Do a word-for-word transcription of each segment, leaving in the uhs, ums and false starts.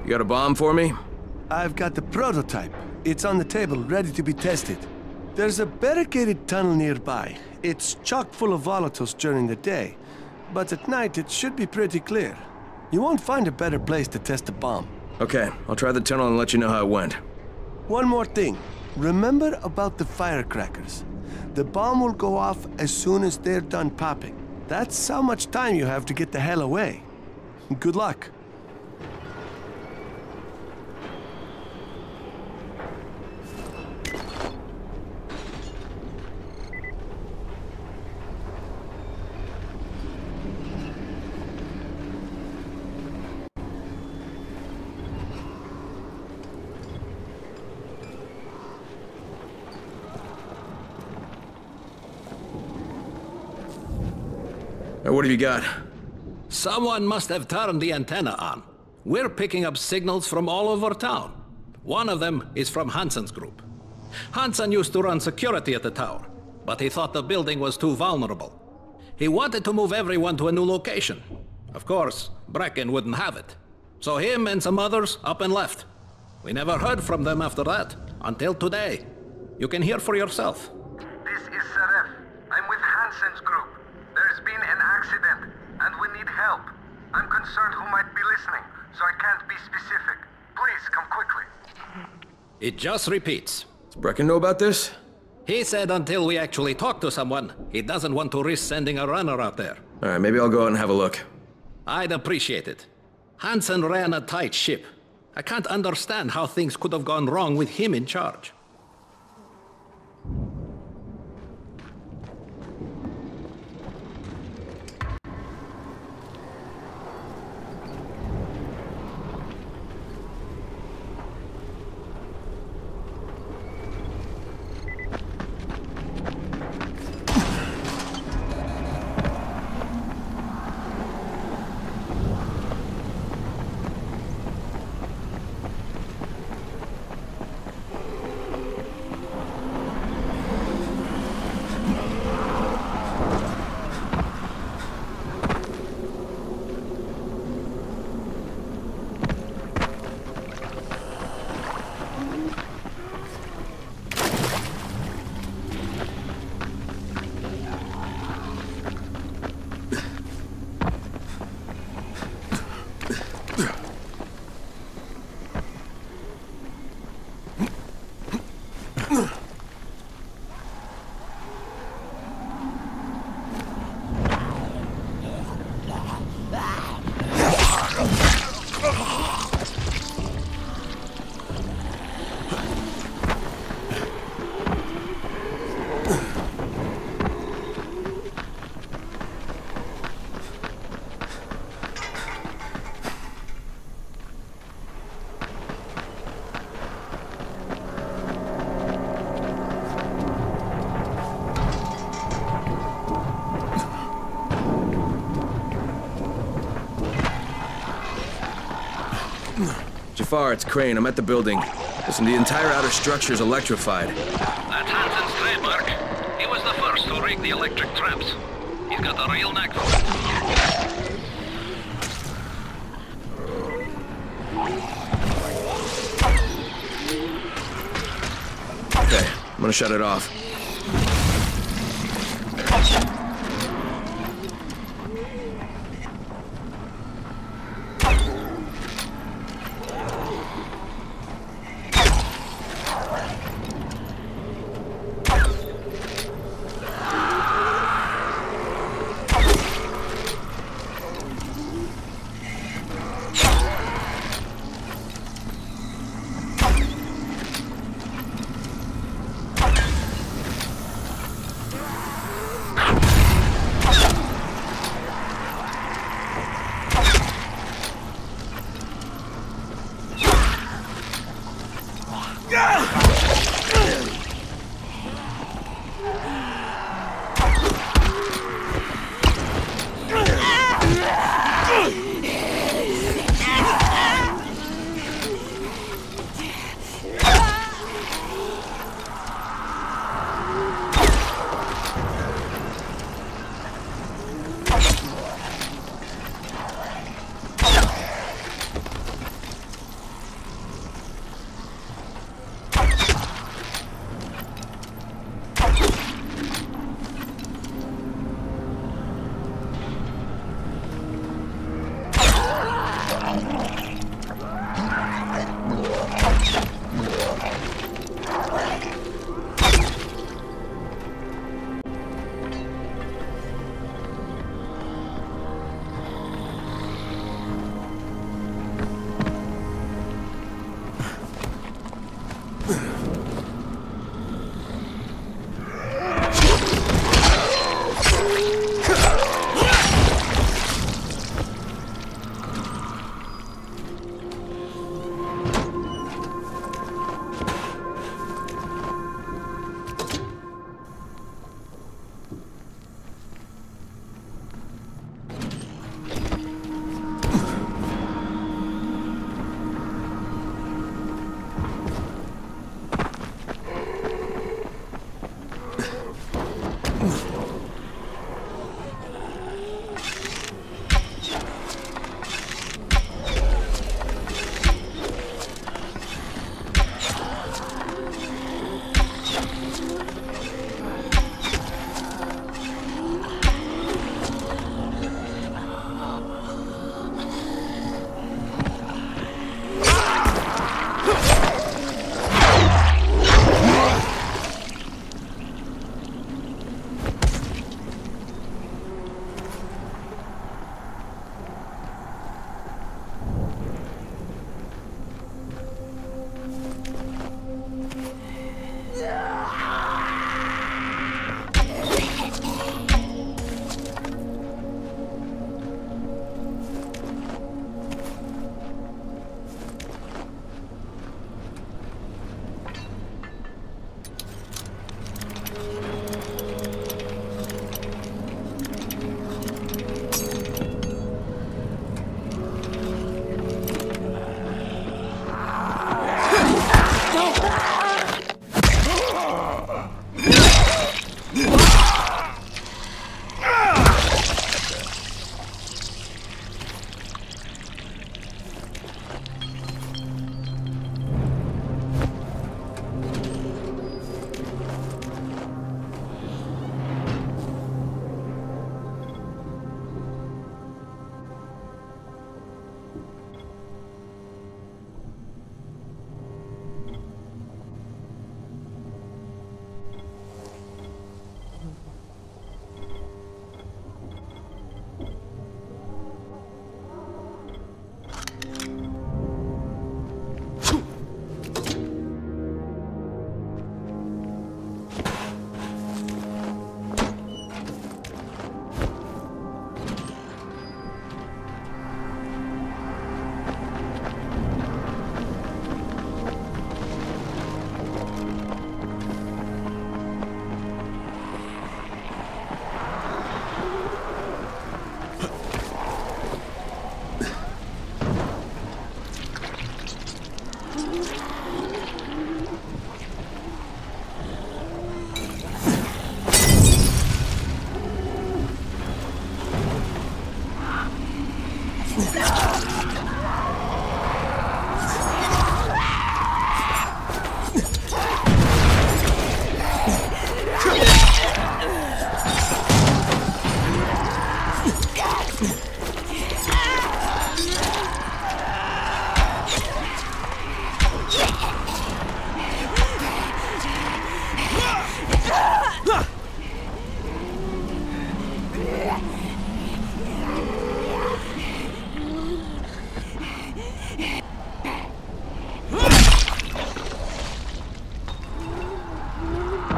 got a bomb for me? I've got the prototype. It's on the table, ready to be tested. There's a barricaded tunnel nearby. It's chock full of volatiles during the day, but at night it should be pretty clear. You won't find a better place to test a bomb. Okay, I'll try the tunnel and let you know how it went. One more thing. Remember about the firecrackers. The bomb will go off as soon as they're done popping. That's how much time you have to get the hell away. Good luck. Now, what have you got? Someone must have turned the antenna on. We're picking up signals from all over town. One of them is from Hansen's group. Hansen used to run security at the tower, but he thought the building was too vulnerable. He wanted to move everyone to a new location. Of course, Brecken wouldn't have it. So him and some others up and left. We never heard from them after that, until today. You can hear for yourself. This is Seref. I'm with Hansen's group. There's been an accident, and we need help. I'm concerned who might be listening, so I can't be specific. Please, come quickly. It just repeats. Does Brecken know about this? He said until we actually talk to someone, he doesn't want to risk sending a runner out there. Alright, maybe I'll go out and have a look. I'd appreciate it. Hansen ran a tight ship. I can't understand how things could have gone wrong with him in charge. Jafar, it's Crane. I'm at the building. Listen, the entire outer structure is electrified. That's Hansen's trademark. He was the first to rig the electric traps. He's got a real knack for it. Okay, I'm gonna shut it off.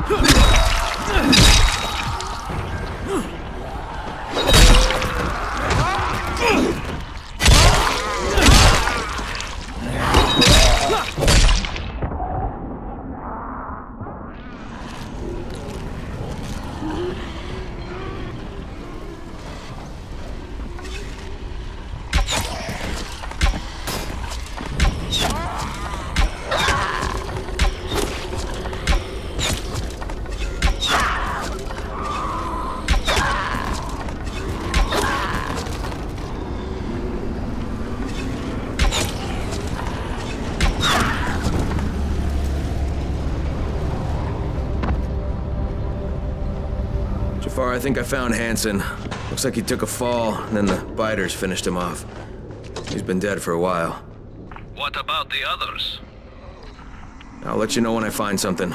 Jafar, I think I found Hansen. Looks like he took a fall, and then the biters finished him off. He's been dead for a while. What about the others? I'll let you know when I find something.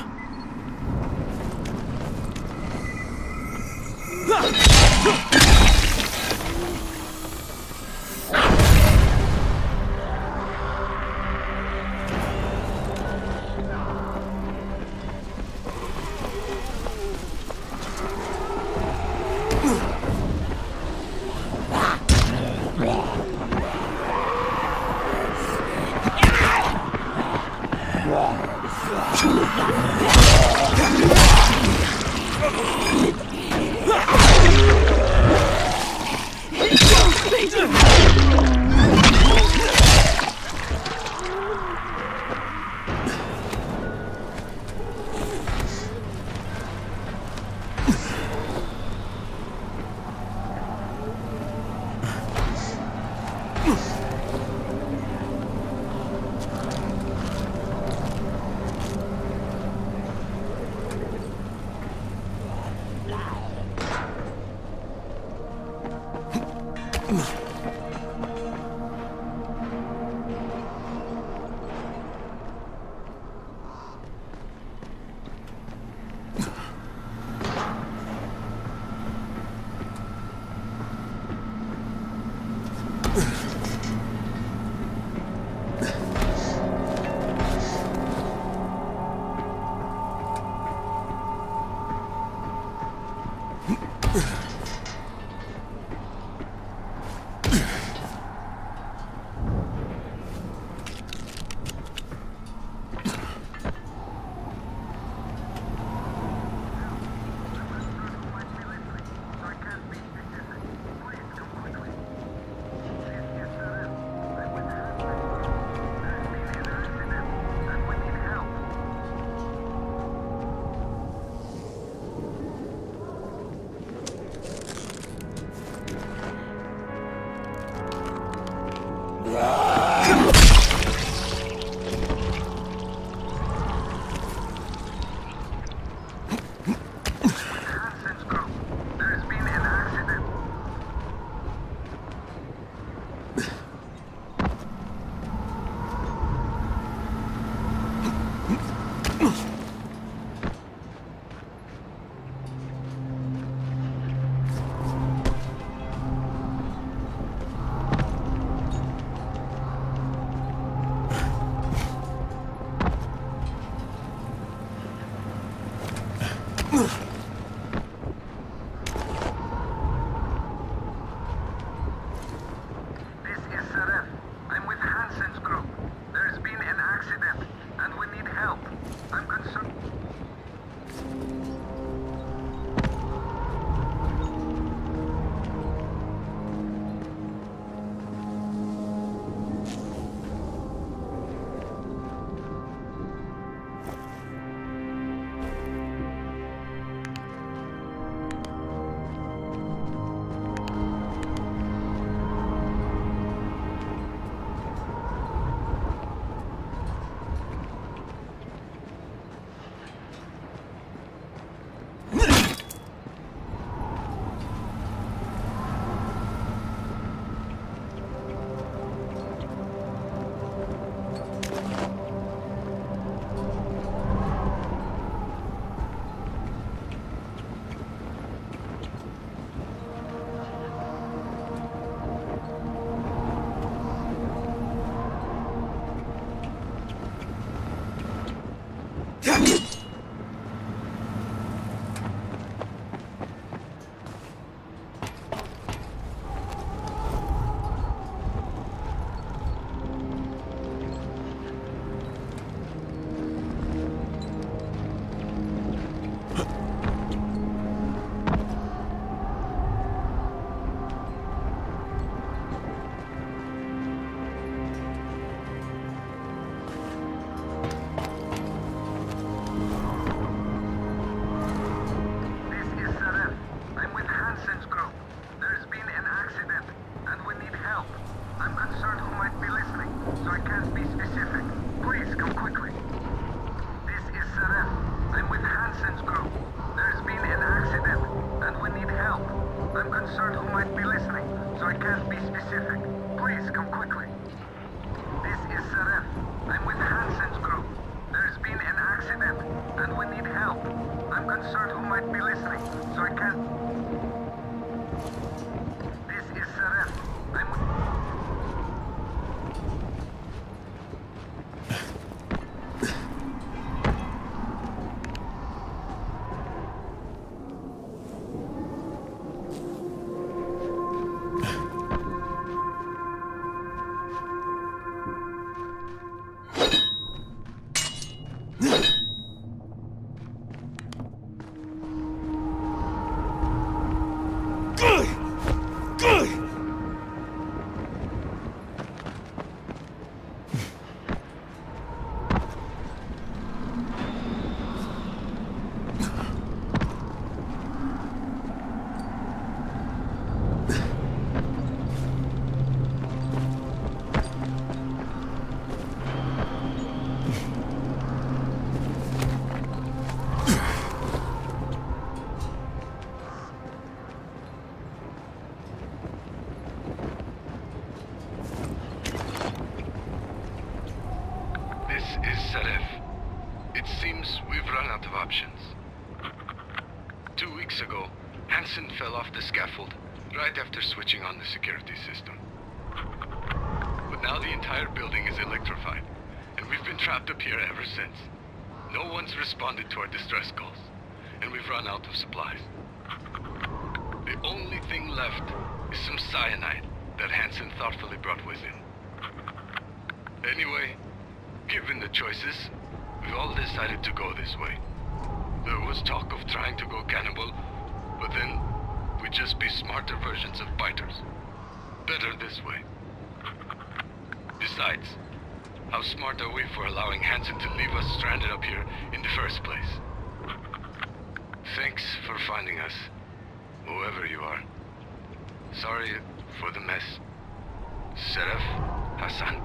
Two weeks ago, Hansen fell off the scaffold right after switching on the security system. But now the entire building is electrified, and we've been trapped up here ever since. No one's responded to our distress calls, and we've run out of supplies. The only thing left is some cyanide that Hansen thoughtfully brought with him. Anyway, given the choices, we've all decided to go this way. There was talk of trying to go cannibal, but then we'd just be smarter versions of biters. Better this way. Besides, how smart are we for allowing Hansen to leave us stranded up here in the first place? Thanks for finding us, whoever you are. Sorry for the mess. Seraph, Hassan.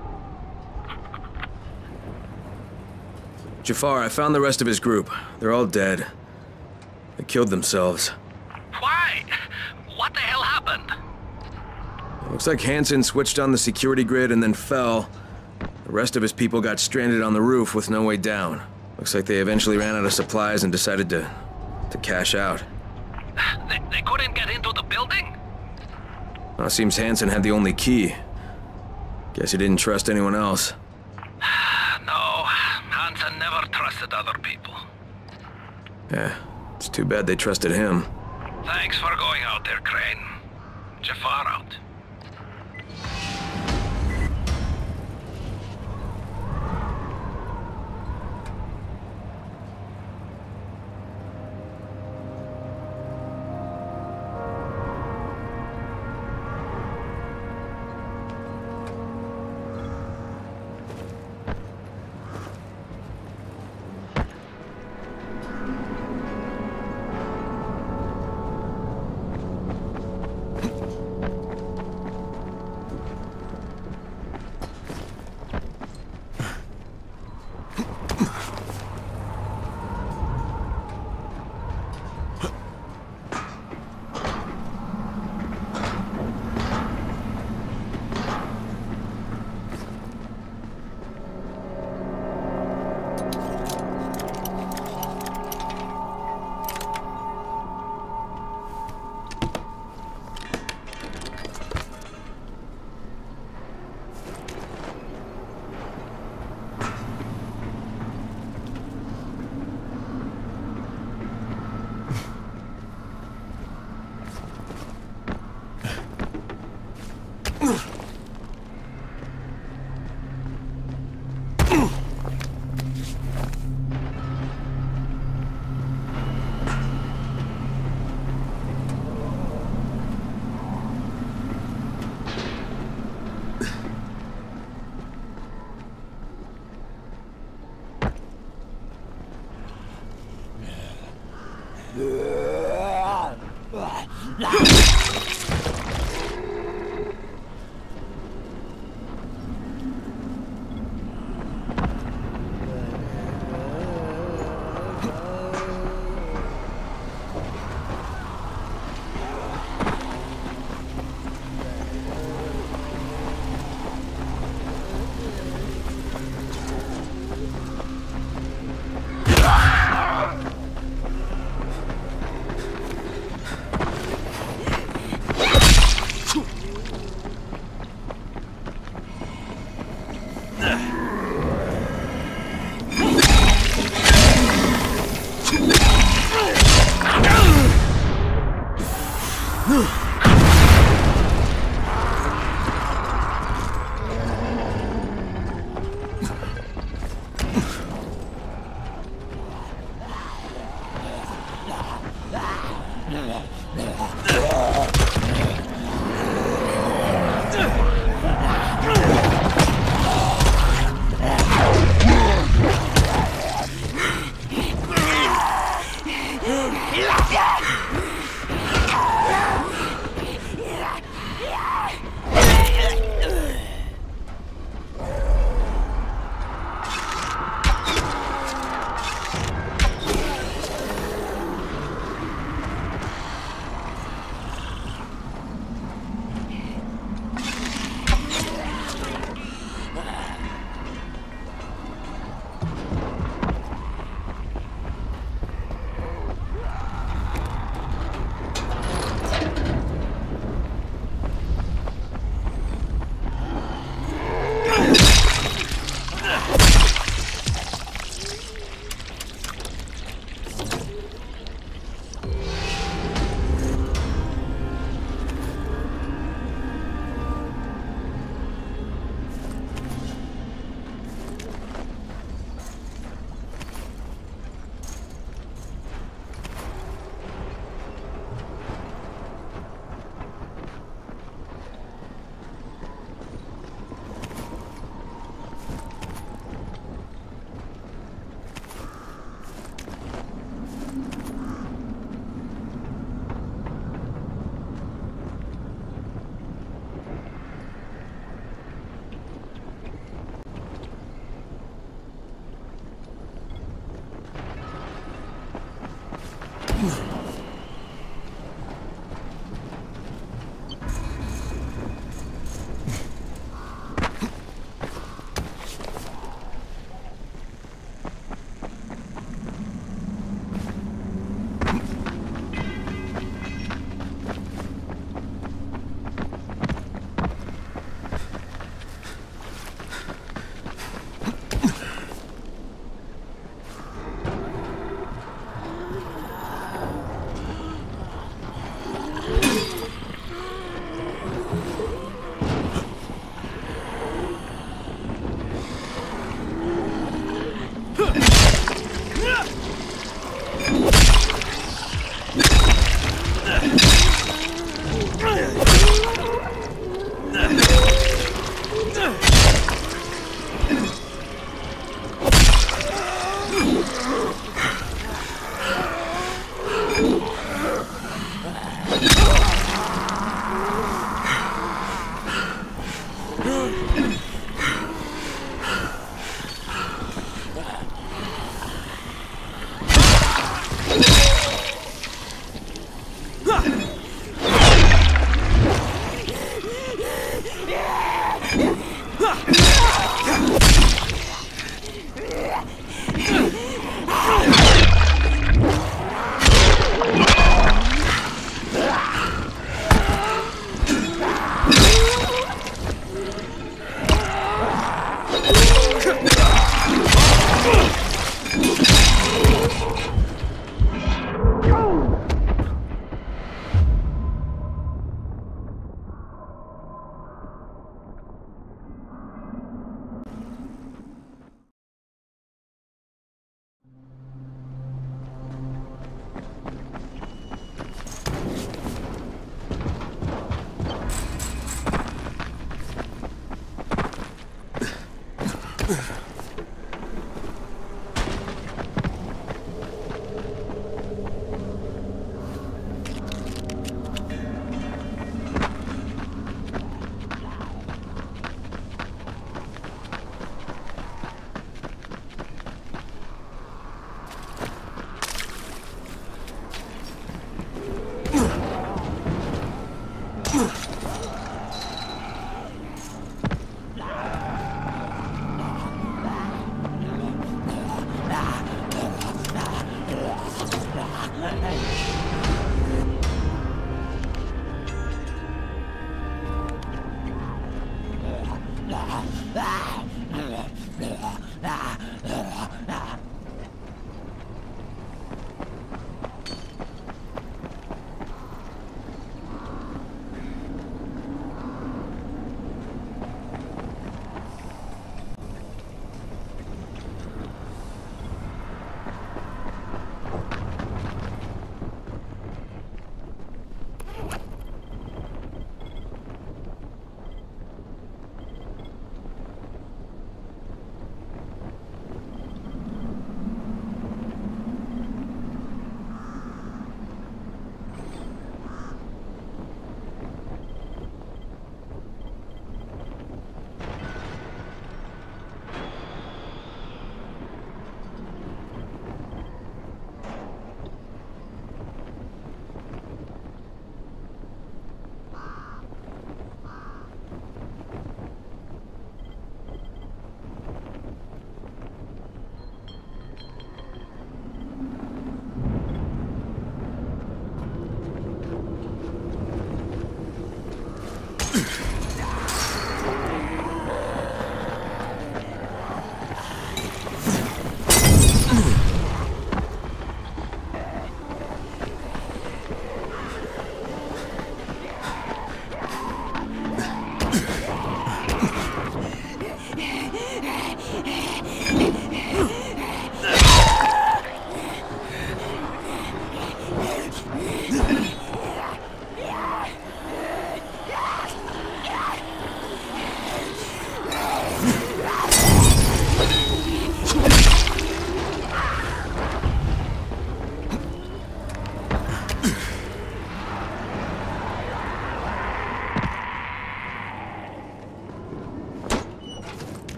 Jafar, I found the rest of his group. They're all dead. They killed themselves. Why? What the hell happened? Looks like Hansen switched on the security grid and then fell. The rest of his people got stranded on the roof with no way down. Looks like they eventually ran out of supplies and decided to... to cash out. They, they couldn't get into the building? Well, it seems Hansen had the only key. Guess he didn't trust anyone else. No, Hansen never trusted other people. Yeah, it's too bad they trusted him. Thanks for going out there, Crane. Jafar out.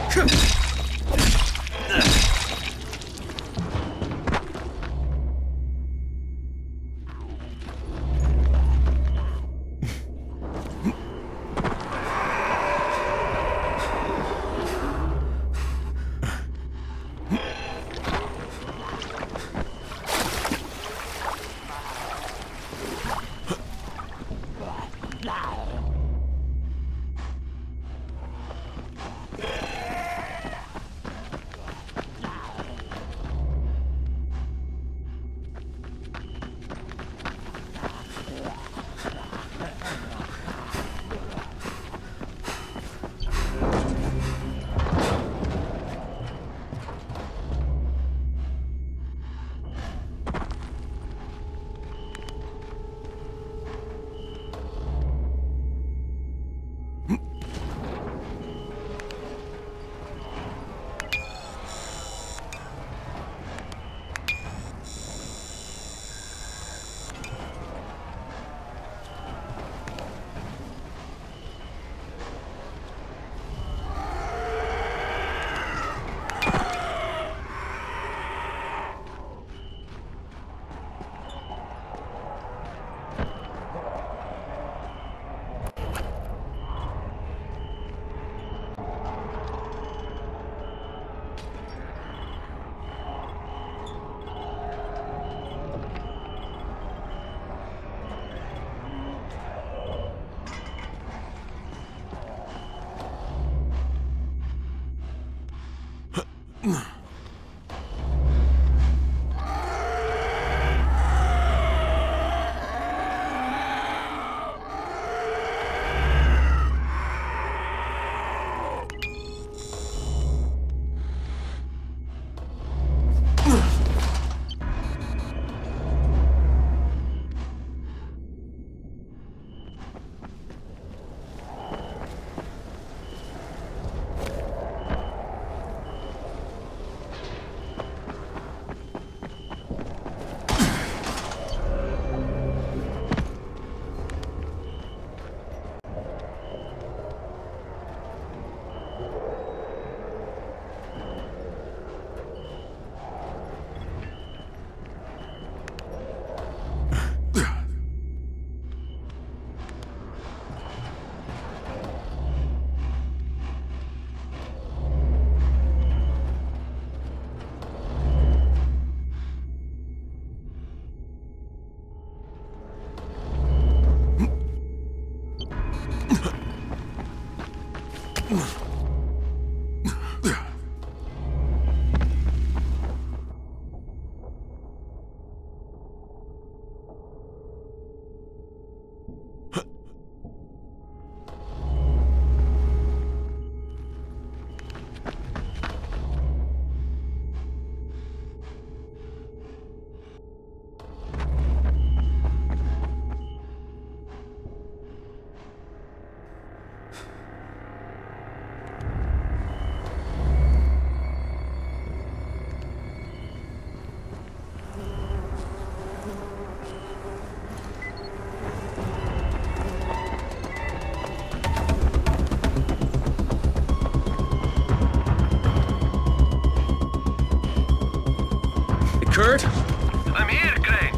Kurt? I'm here, Crane.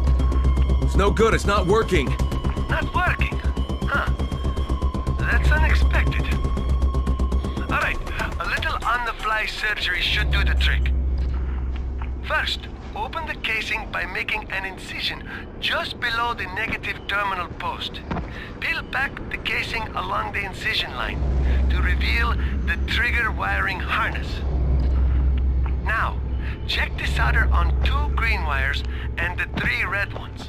It's no good, it's not working. Not working? Huh. That's unexpected. Alright, a little on-the-fly surgery should do the trick. First, open the casing by making an incision just below the negative terminal post. Peel back the casing along the incision line to reveal the trigger wiring harness. Now, check the solder on two green wires and the three red ones.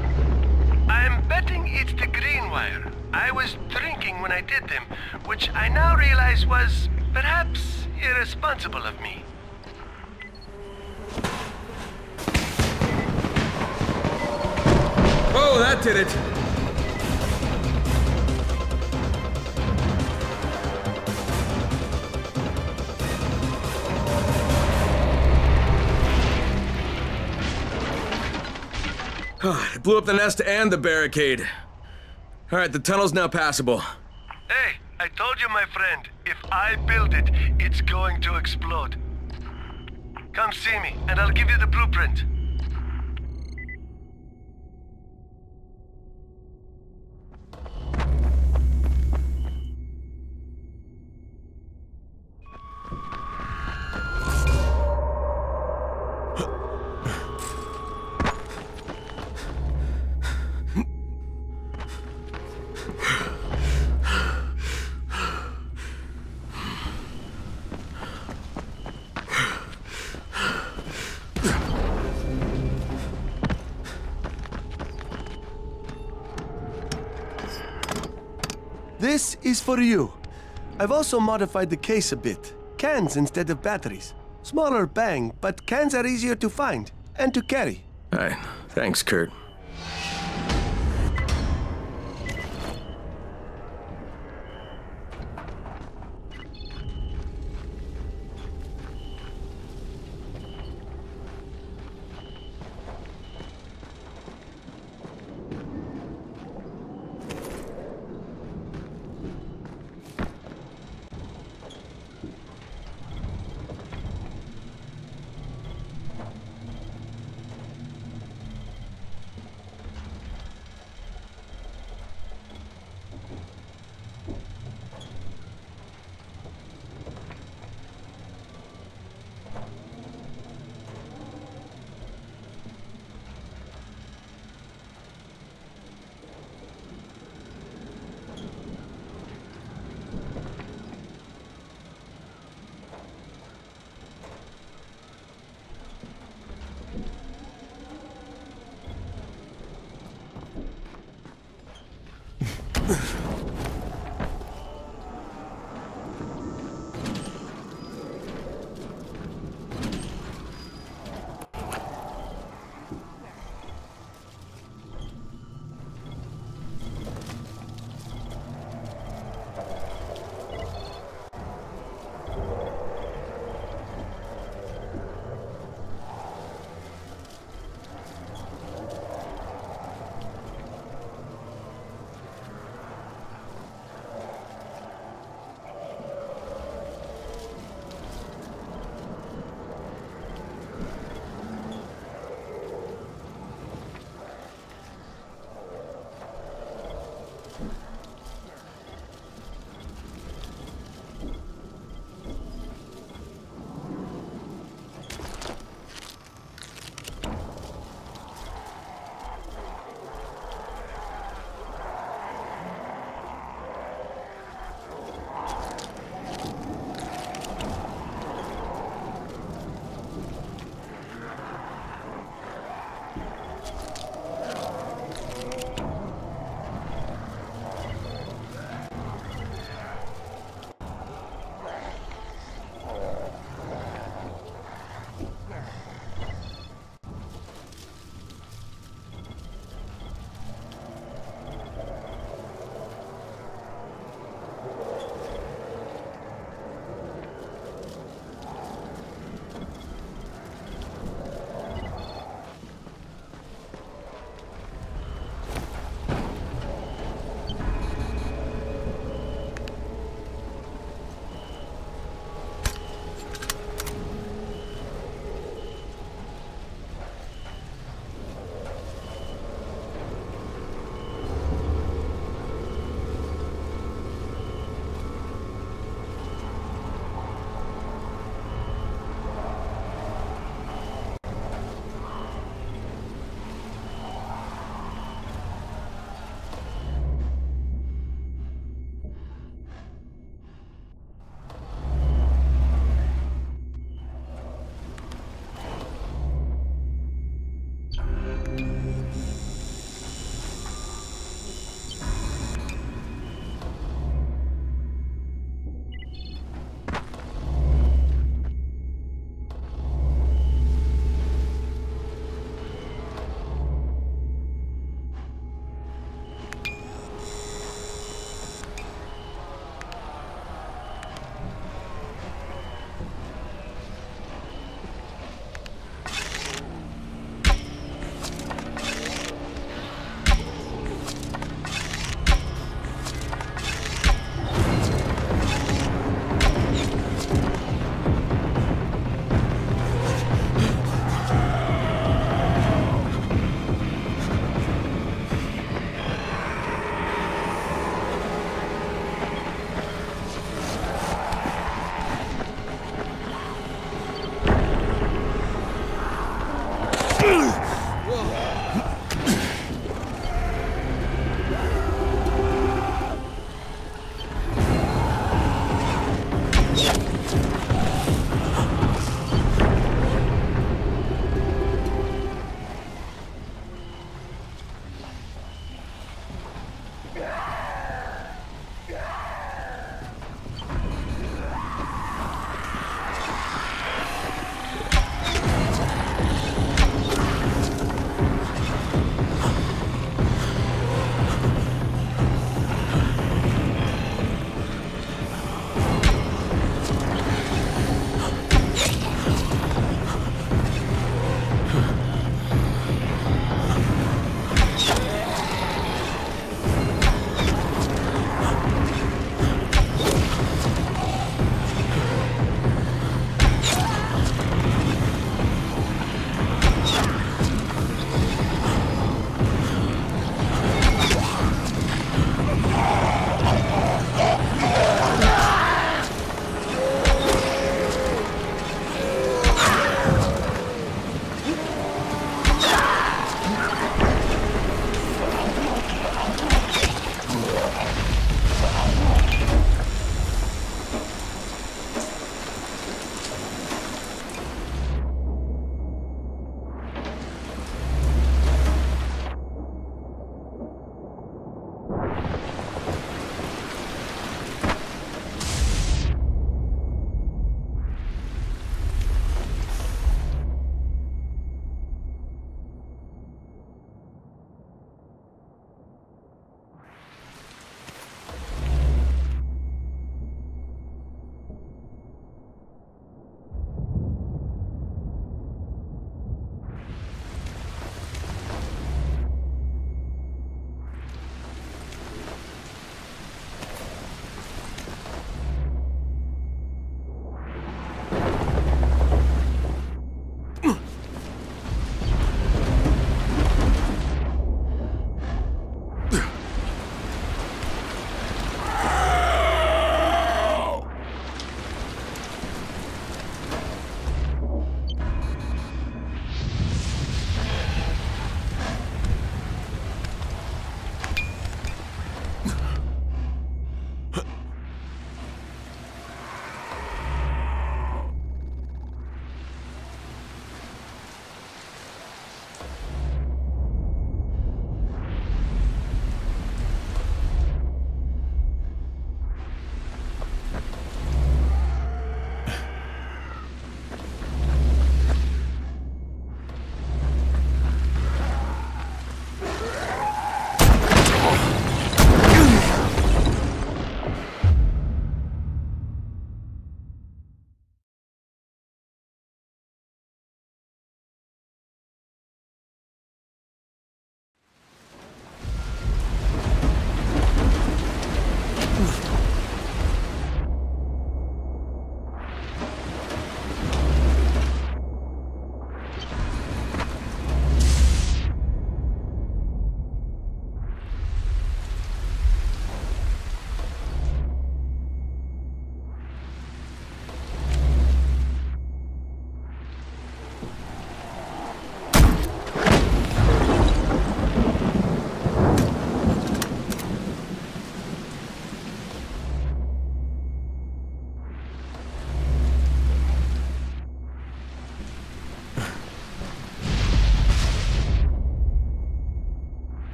I'm betting it's the green wire. I was drinking when I did them, which I now realize was perhaps irresponsible of me. Oh, that did it! It blew up the nest and the barricade. Alright, the tunnel's now passable. Hey, I Told you, my friend, if I build it, it's going to explode. Come see me, and I'll give you the blueprint. This is for you. I've also modified the case a bit. Cans instead of batteries. Smaller bang, but cans are easier to find and to carry. Alright, thanks, Kurt.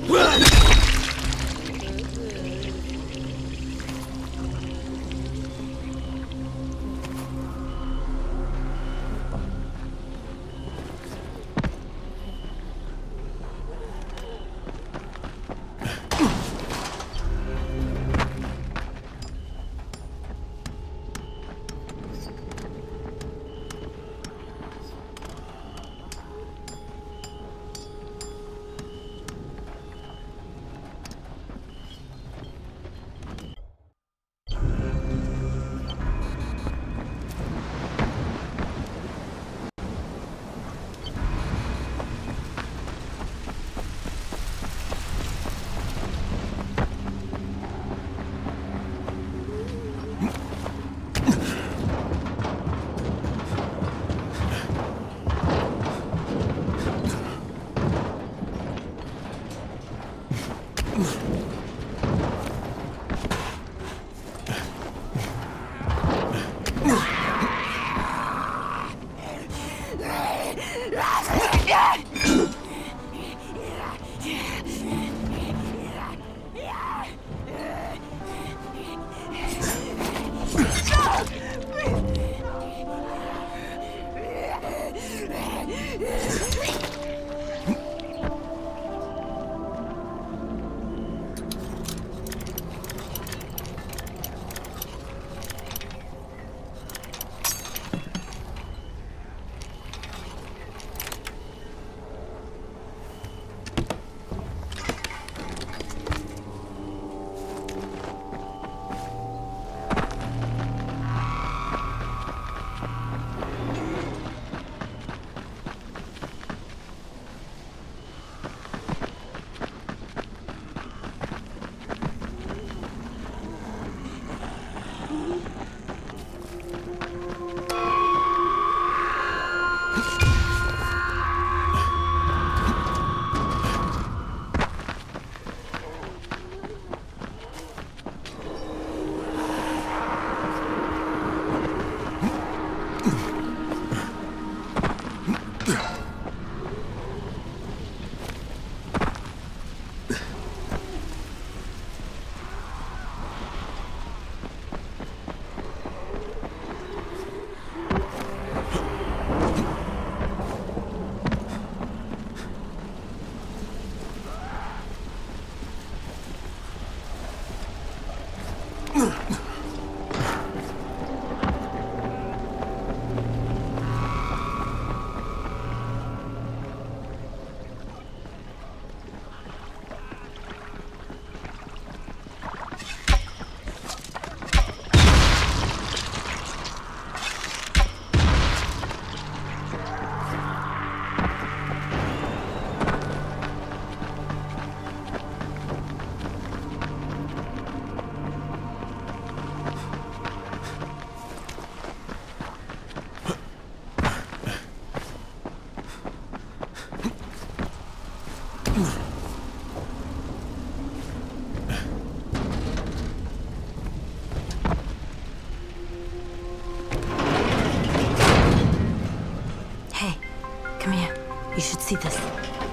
You should see this.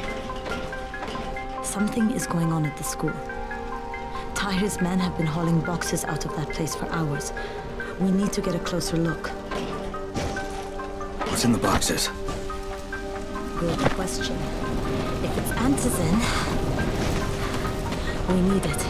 Something is going on at the school. Tahir's men have been hauling boxes out of that place for hours. We need to get a closer look. What's in the boxes? Good question. If it's antizin, we need it.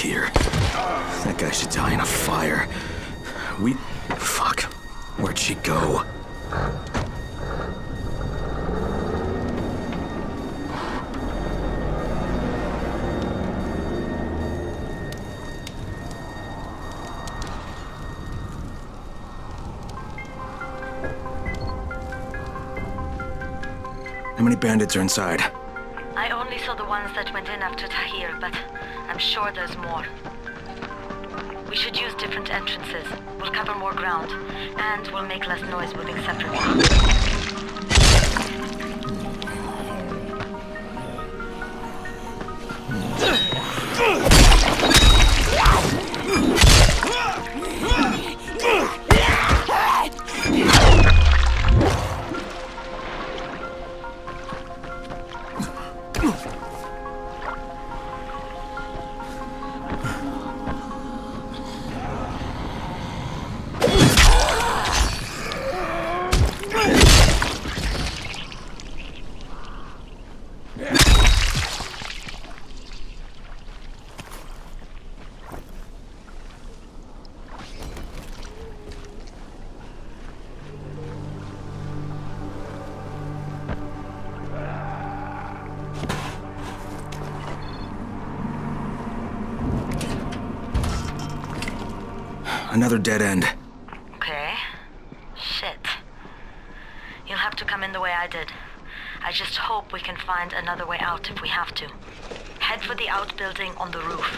here. That guy should die in a fire. We... Fuck. Where'd she go? How many bandits are inside? I only saw the ones that went in after Tahir, but I'm sure there's more. We should use different entrances. We'll cover more ground, and we'll make less noise moving separately. Another dead end. Okay. Shit. You'll have to come in the way I did. I just hope we can find another way out if we have to. Head for the outbuilding on the roof.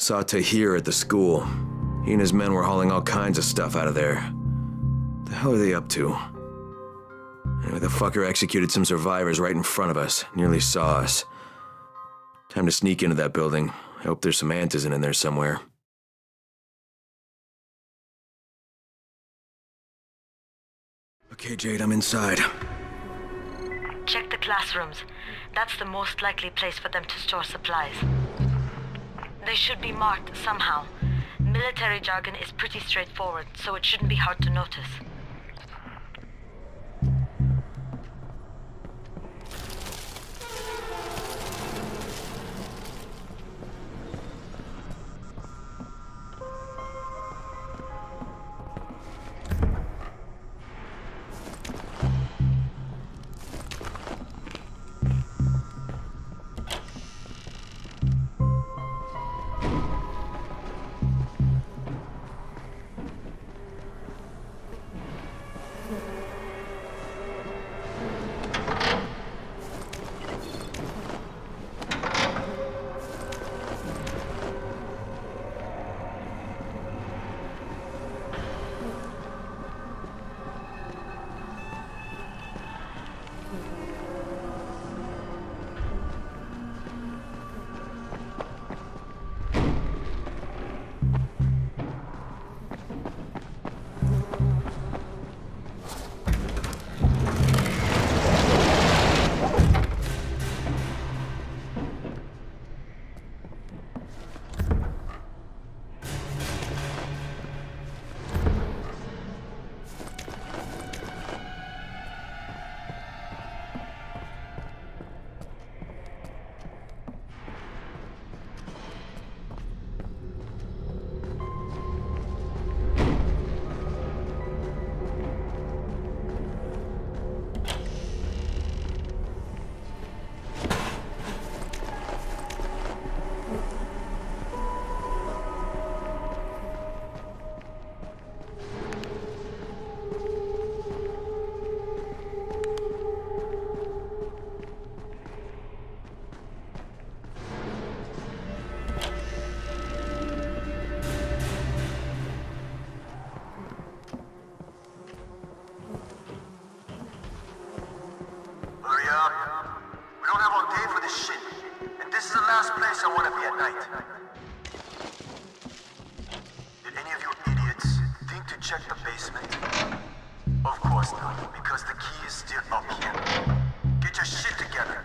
Saw Tahir at the school. He and his men were hauling all kinds of stuff out of there. What the hell are they up to? Anyway, the fucker executed some survivors right in front of us. Nearly saw us. Time to sneak into that building. I hope there's some antizin in there somewhere. Okay, Jade, I'm inside. Check the classrooms. That's the most likely place for them to store supplies. They should be marked somehow. Military jargon is pretty straightforward, so it shouldn't be hard to notice. check the basement? Of course not, because the key is still up here. Get your shit together.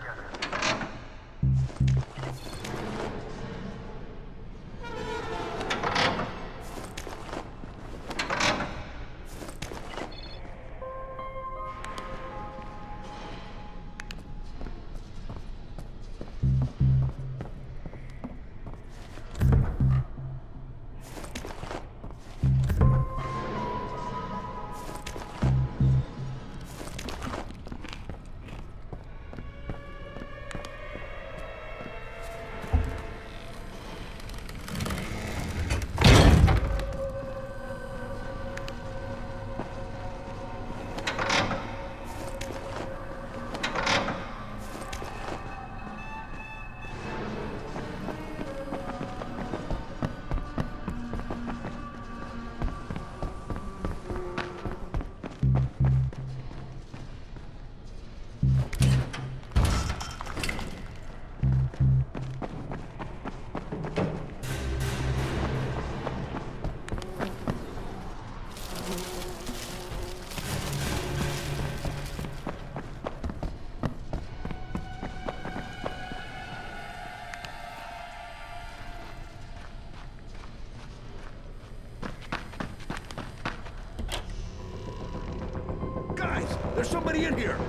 There's somebody in here!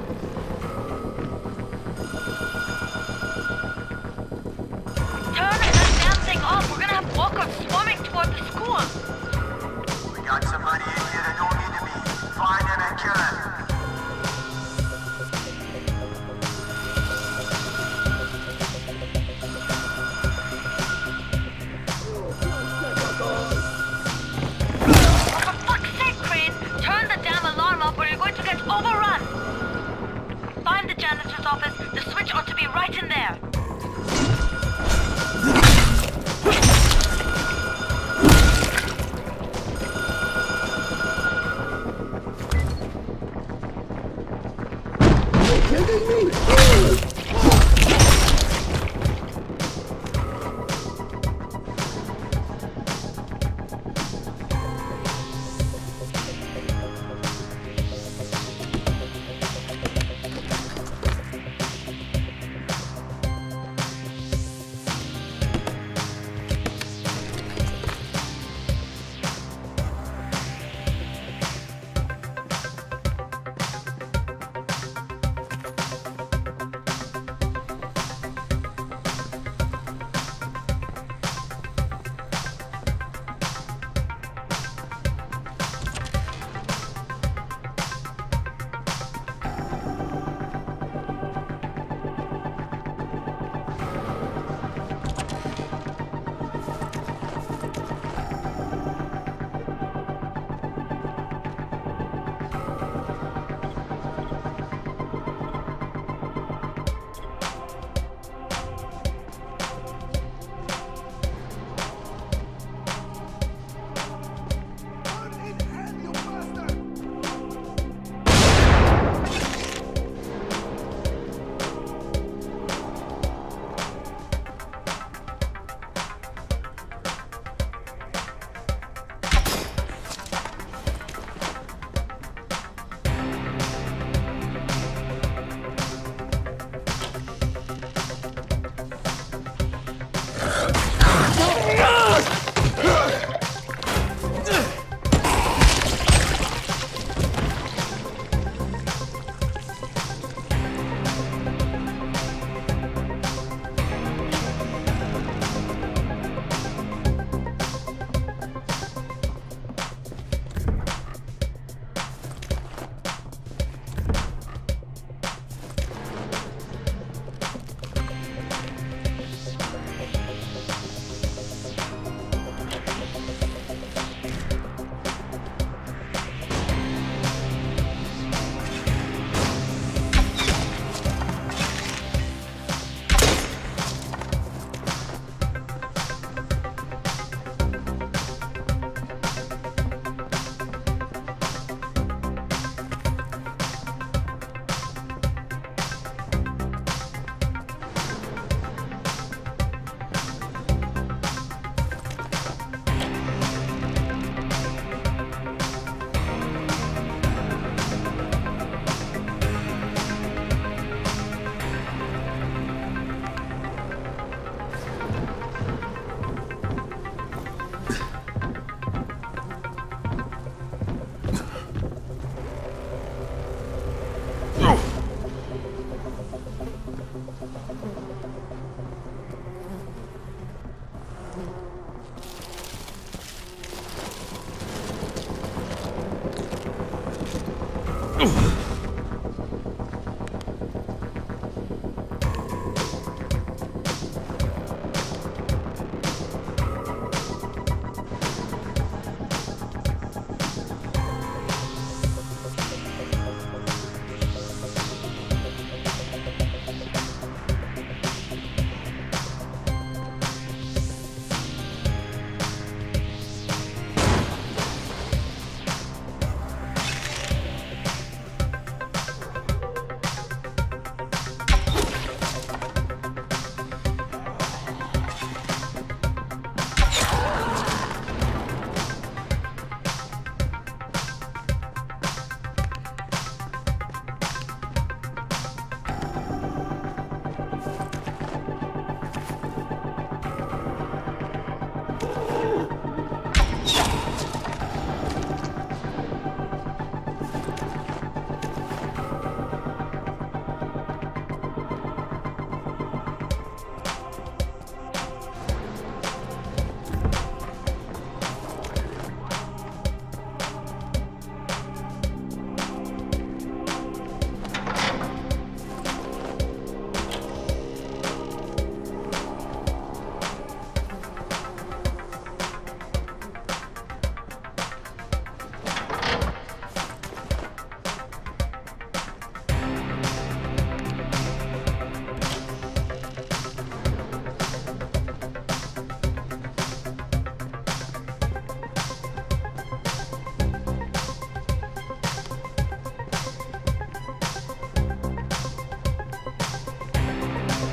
Turn that damn thing off! We're gonna have walkers swarming toward the school! We got somebody in here that don't need to be. Find them and kill them. Overrun!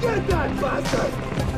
Get that bastard!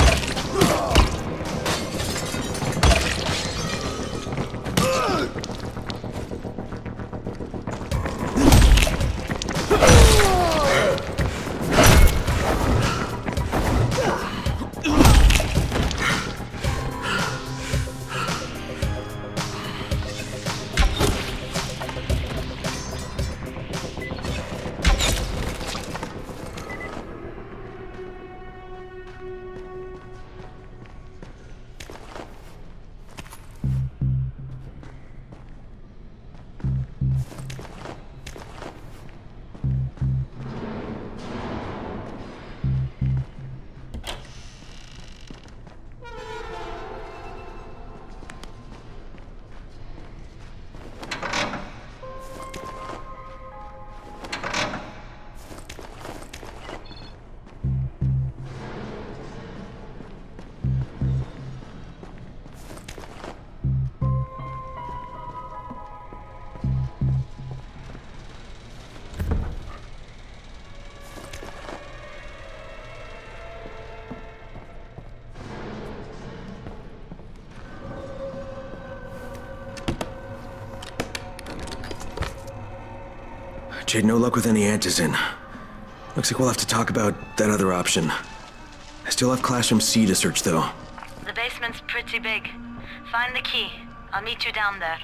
Jade, no luck with any Antizin. Looks like we'll have to talk about that other option. I still have Classroom C to search, though. The basement's pretty big. Find the key. I'll meet you down there.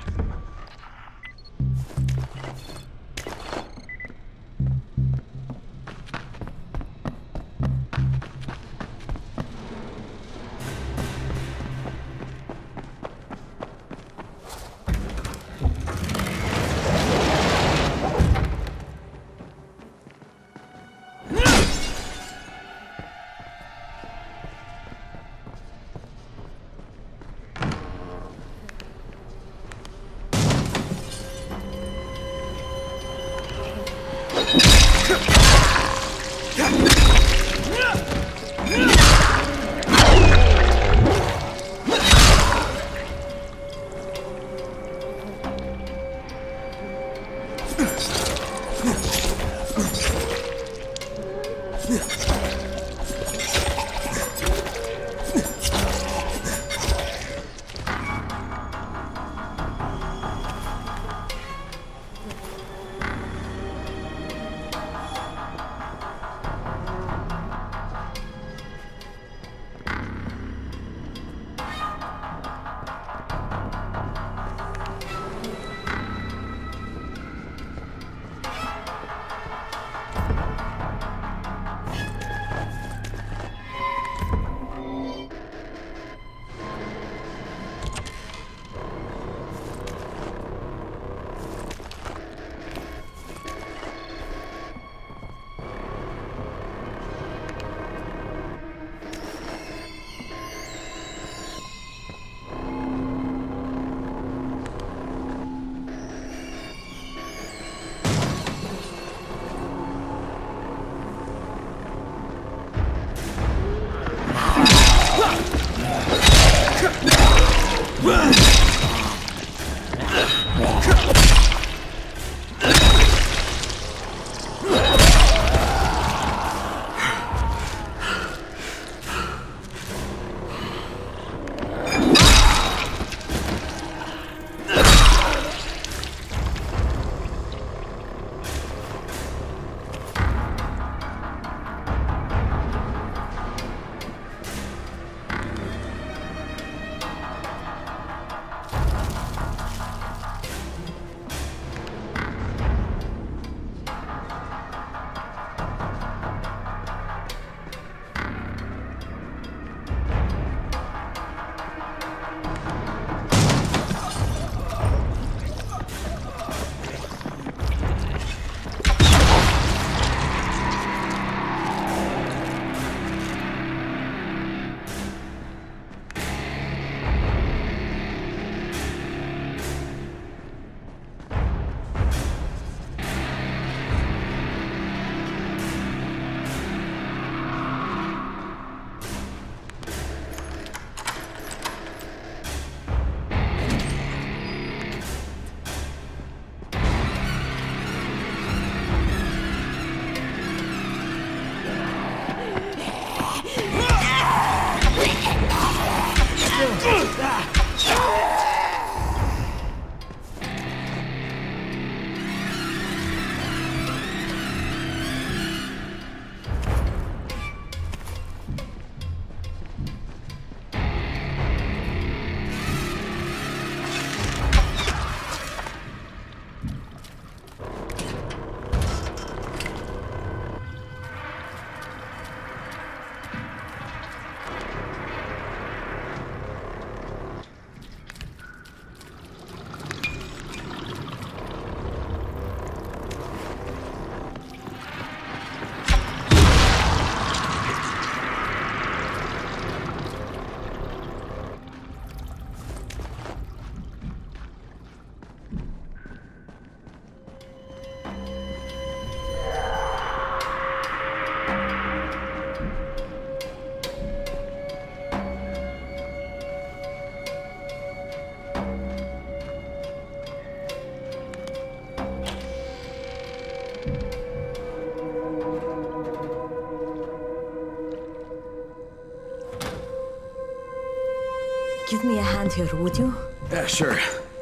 Give me a hand here, would you? Yeah, sure.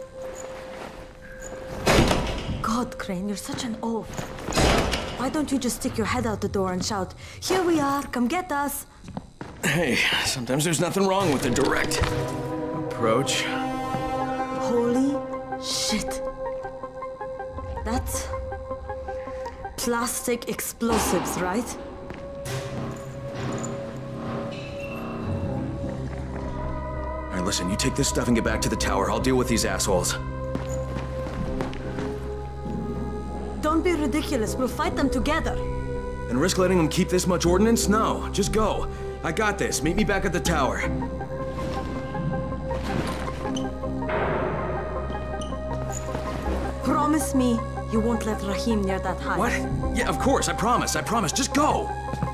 God, Crane, you're such an oaf. Why don't you just stick your head out the door and shout, "Here we are, come get us"? Hey, sometimes there's nothing wrong with a direct approach. Holy shit. That's plastic explosives, right? All right, listen, you take this stuff and get back to the tower. I'll deal with these assholes. Don't be ridiculous. We'll fight them together. And risk letting them keep this much ordnance? No, just go. I got this. Meet me back at the tower. Promise me you won't let Rahim near that hive. What? Yeah, of course. I promise. I promise. Just go.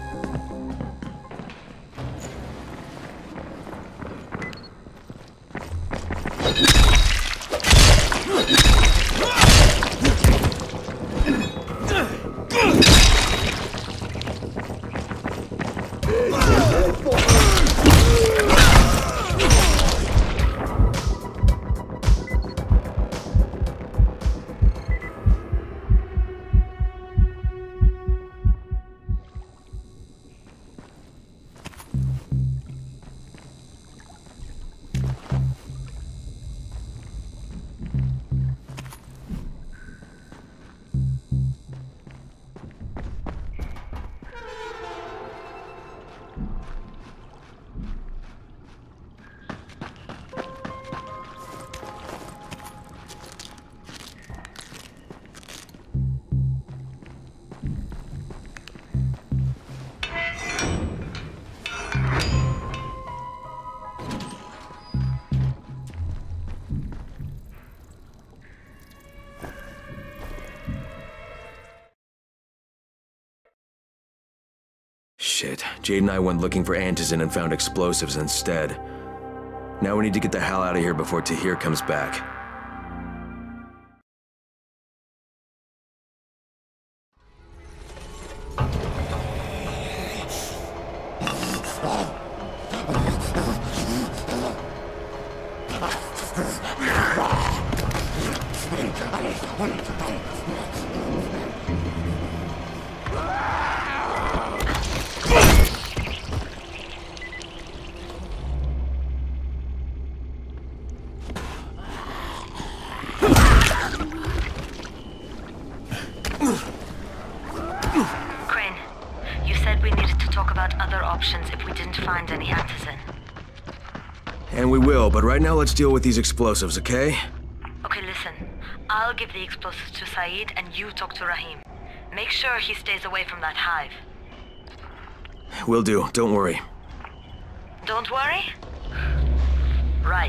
Shit, Jade and I went looking for Antizin and found explosives instead. Now we need to get the hell out of here before Tahir comes back. And we will, but right now let's deal with these explosives, okay? Okay, listen. I'll give the explosives to Saeed and you talk to Rahim. Make sure he stays away from that hive. Will do, don't worry. Don't worry? Right.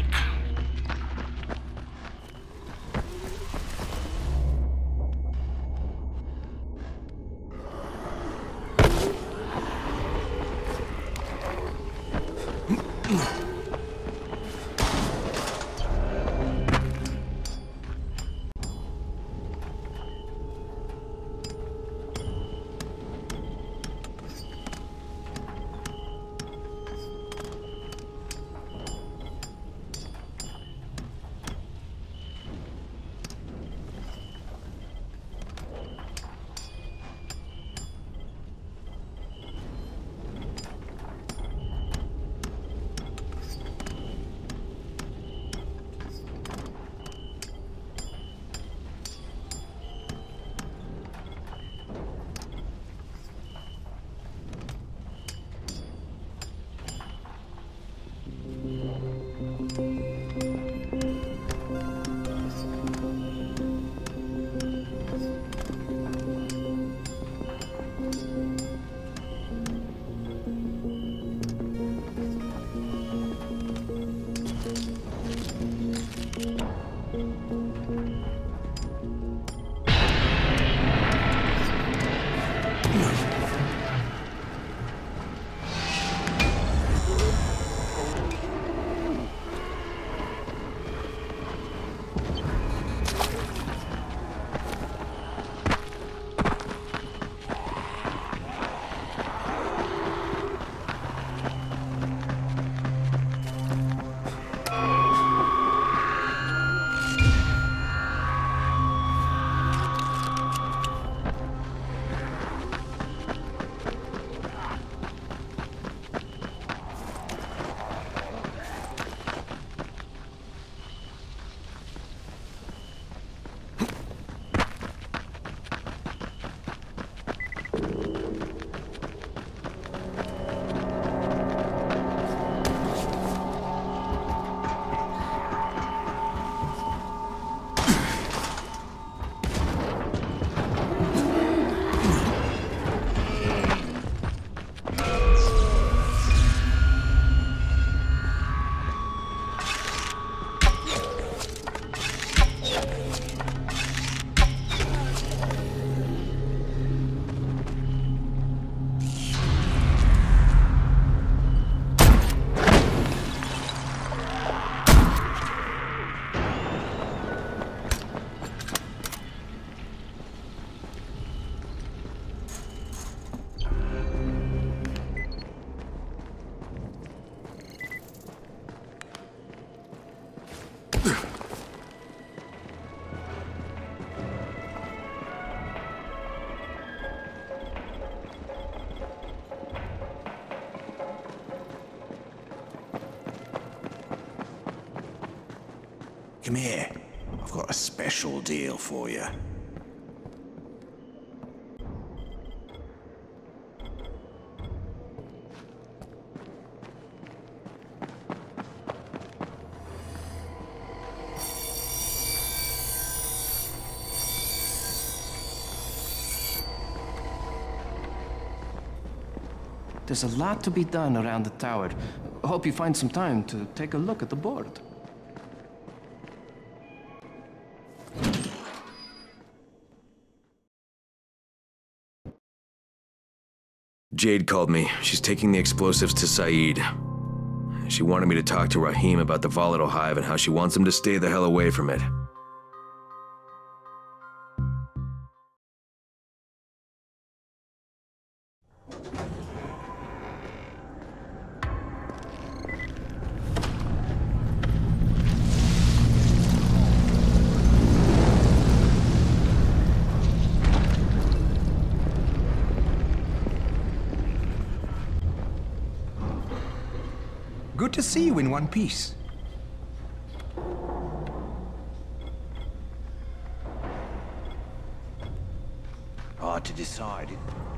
Come here. I've got a special deal for you. There's a lot to be done around the tower. Hope you find some time to take a look at the board. Jade called me. She's taking the explosives to Saeed. She wanted me to talk to Rahim about the volatile hive and how she wants him to stay the hell away from it. Good to see you in one piece. Hard to decide.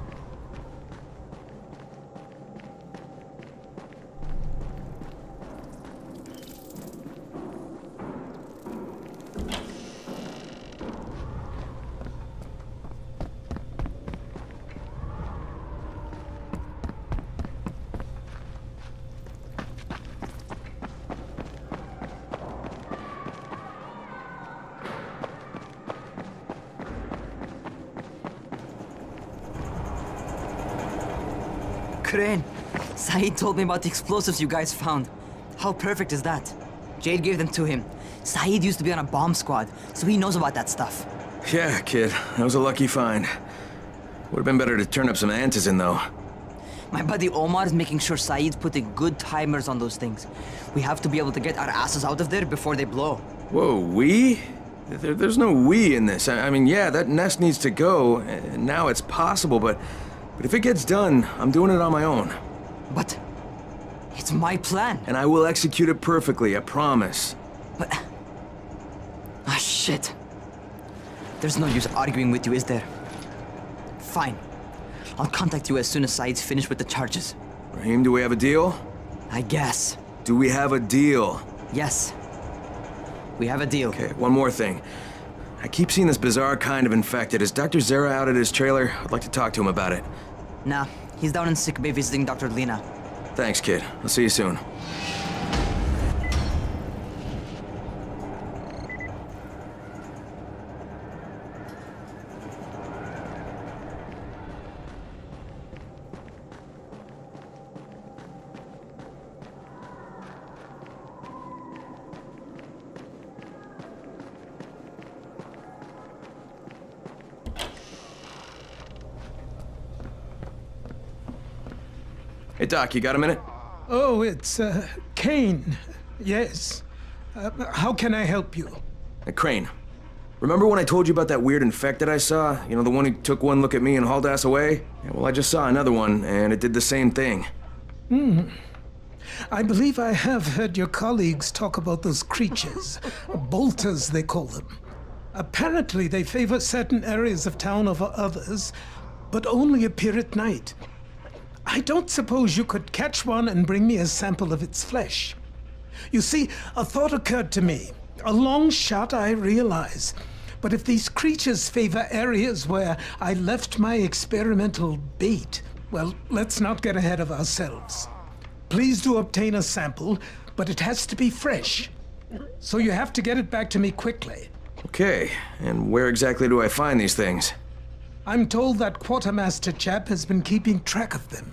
Crane, Saeed told me about the explosives you guys found. How perfect is that? Jade gave them to him. Saeed used to be on a bomb squad, so he knows about that stuff. Yeah, kid. That was a lucky find. Would have been better to turn up some antizin, though. My buddy Omar is making sure Saeed's putting good timers on those things. We have to be able to get our asses out of there before they blow. Whoa, we? There, there's no we in this. I, I mean, yeah, that nest needs to go, and now it's possible, but... But if it gets done, I'm doing it on my own. But... it's my plan. And I will execute it perfectly, I promise. But... ah, shit. There's no use arguing with you, is there? Fine. I'll contact you as soon as Saeed's finished with the charges. Rahim, do we have a deal? I guess. Do we have a deal? Yes. We have a deal. Okay, one more thing. I keep seeing this bizarre kind of infected. Is Doctor Zere out at his trailer? I'd like to talk to him about it. Nah, he's down in sick bay visiting Doctor Lena. Thanks, kid. I'll see you soon. Hey, Doc, you got a minute? Oh, it's, uh, Kane. Yes. Uh, how can I help you? Hey, Crane. Remember when I told you about that weird infected I saw? You know, the one who took one look at me and hauled ass away? Yeah, well, I just saw another one, and it did the same thing. Hmm. I believe I have heard your colleagues talk about those creatures. Bolters, they call them. Apparently, they favor certain areas of town over others, but only appear at night. I don't suppose you could catch one and bring me a sample of its flesh. You see, a thought occurred to me. A long shot, I realize. But if these creatures favor areas where I left my experimental bait, well, let's not get ahead of ourselves. Please do obtain a sample, but it has to be fresh. So you have to get it back to me quickly. Okay, and where exactly do I find these things? I'm told that Quartermaster chap has been keeping track of them.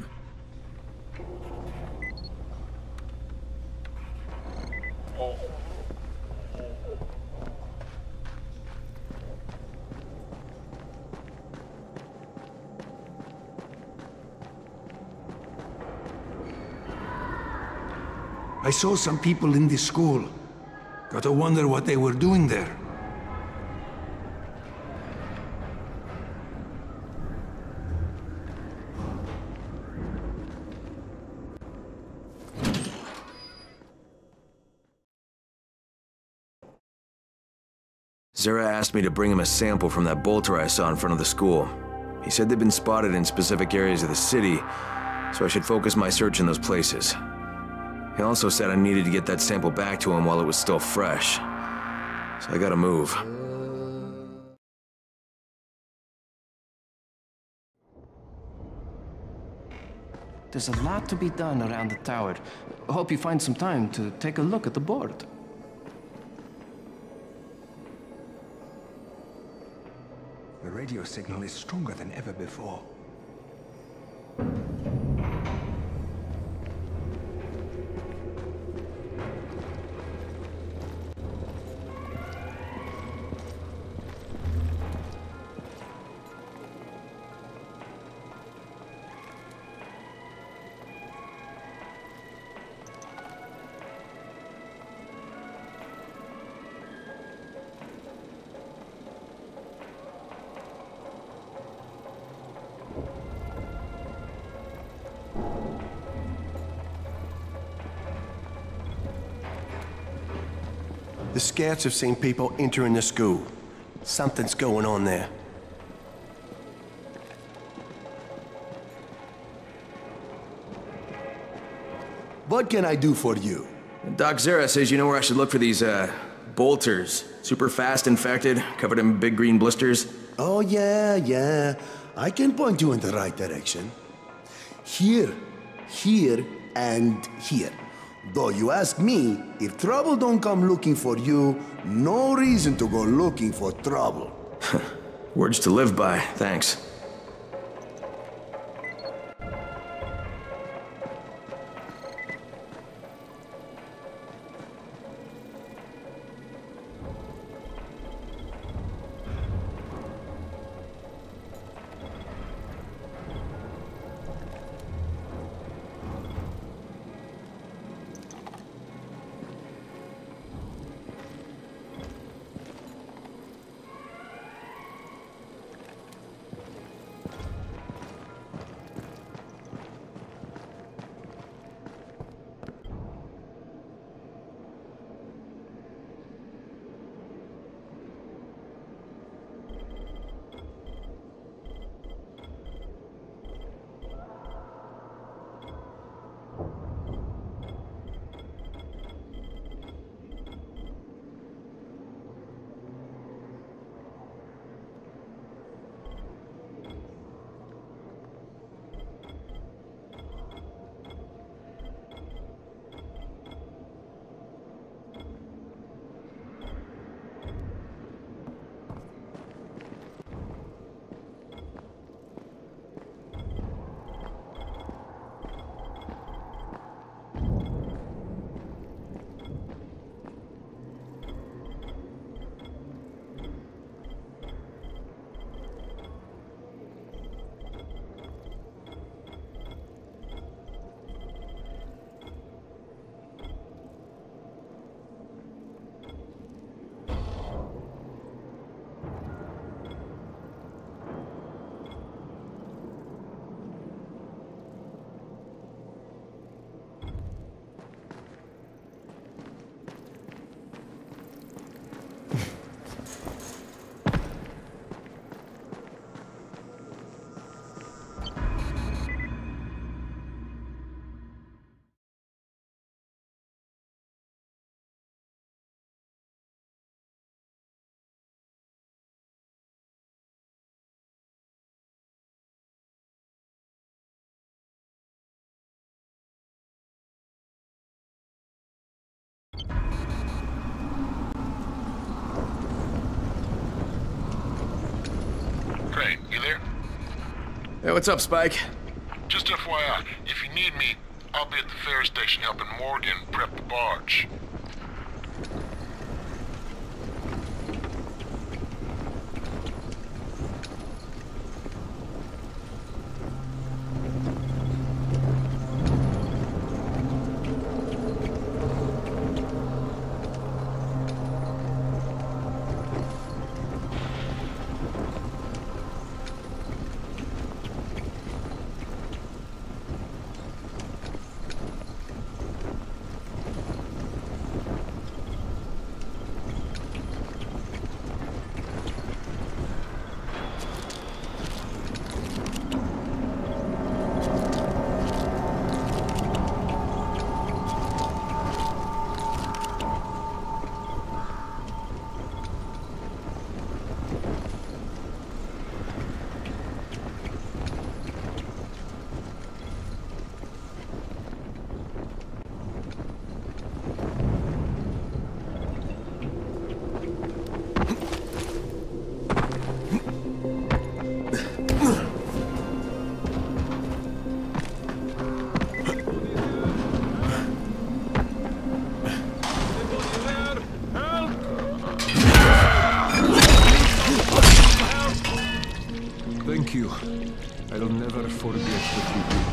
I saw some people in this school. Gotta wonder what they were doing there. Zere asked me to bring him a sample from that bolter I saw in front of the school. He said they'd been spotted in specific areas of the city, so I should focus my search in those places. He also said I needed to get that sample back to him while it was still fresh. So I gotta move. There's a lot to be done around the tower. Hope you find some time to take a look at the board. The radio signal is stronger than ever before. The scouts have seen people entering the school. Something's going on there. What can I do for you? Doc Zere says you know where I should look for these, uh, bolters. Super fast infected, covered in big green blisters. Oh, yeah, yeah. I can point you in the right direction. Here, here, and here. Though you ask me, if trouble don't come looking for you, no reason to go looking for trouble. Words to live by, thanks. Crane, you there? Hey, what's up, Spike? Just F Y I, if you need me, I'll be at the ferry station helping Morgan prep the barge. you. I'll never forget what you did.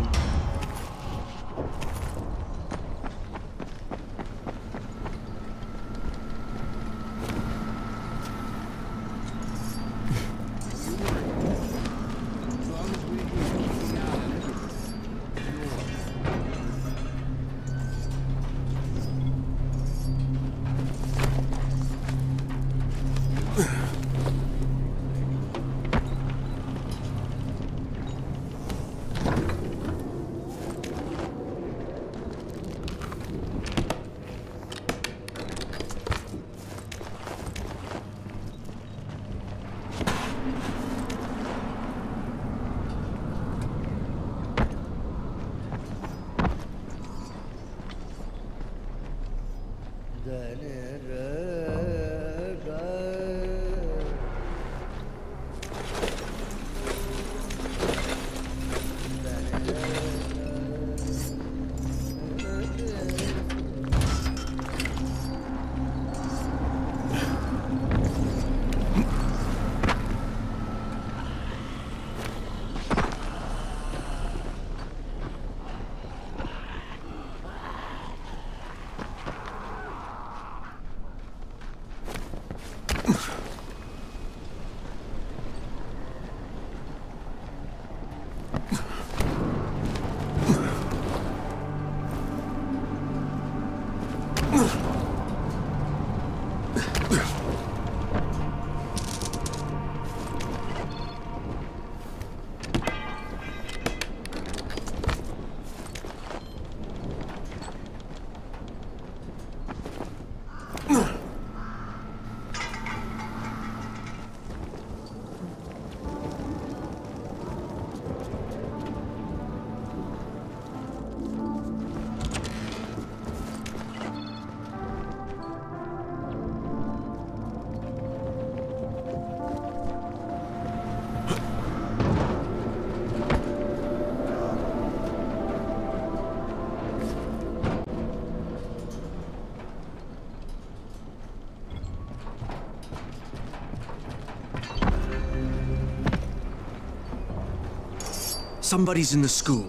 Somebody's in the school.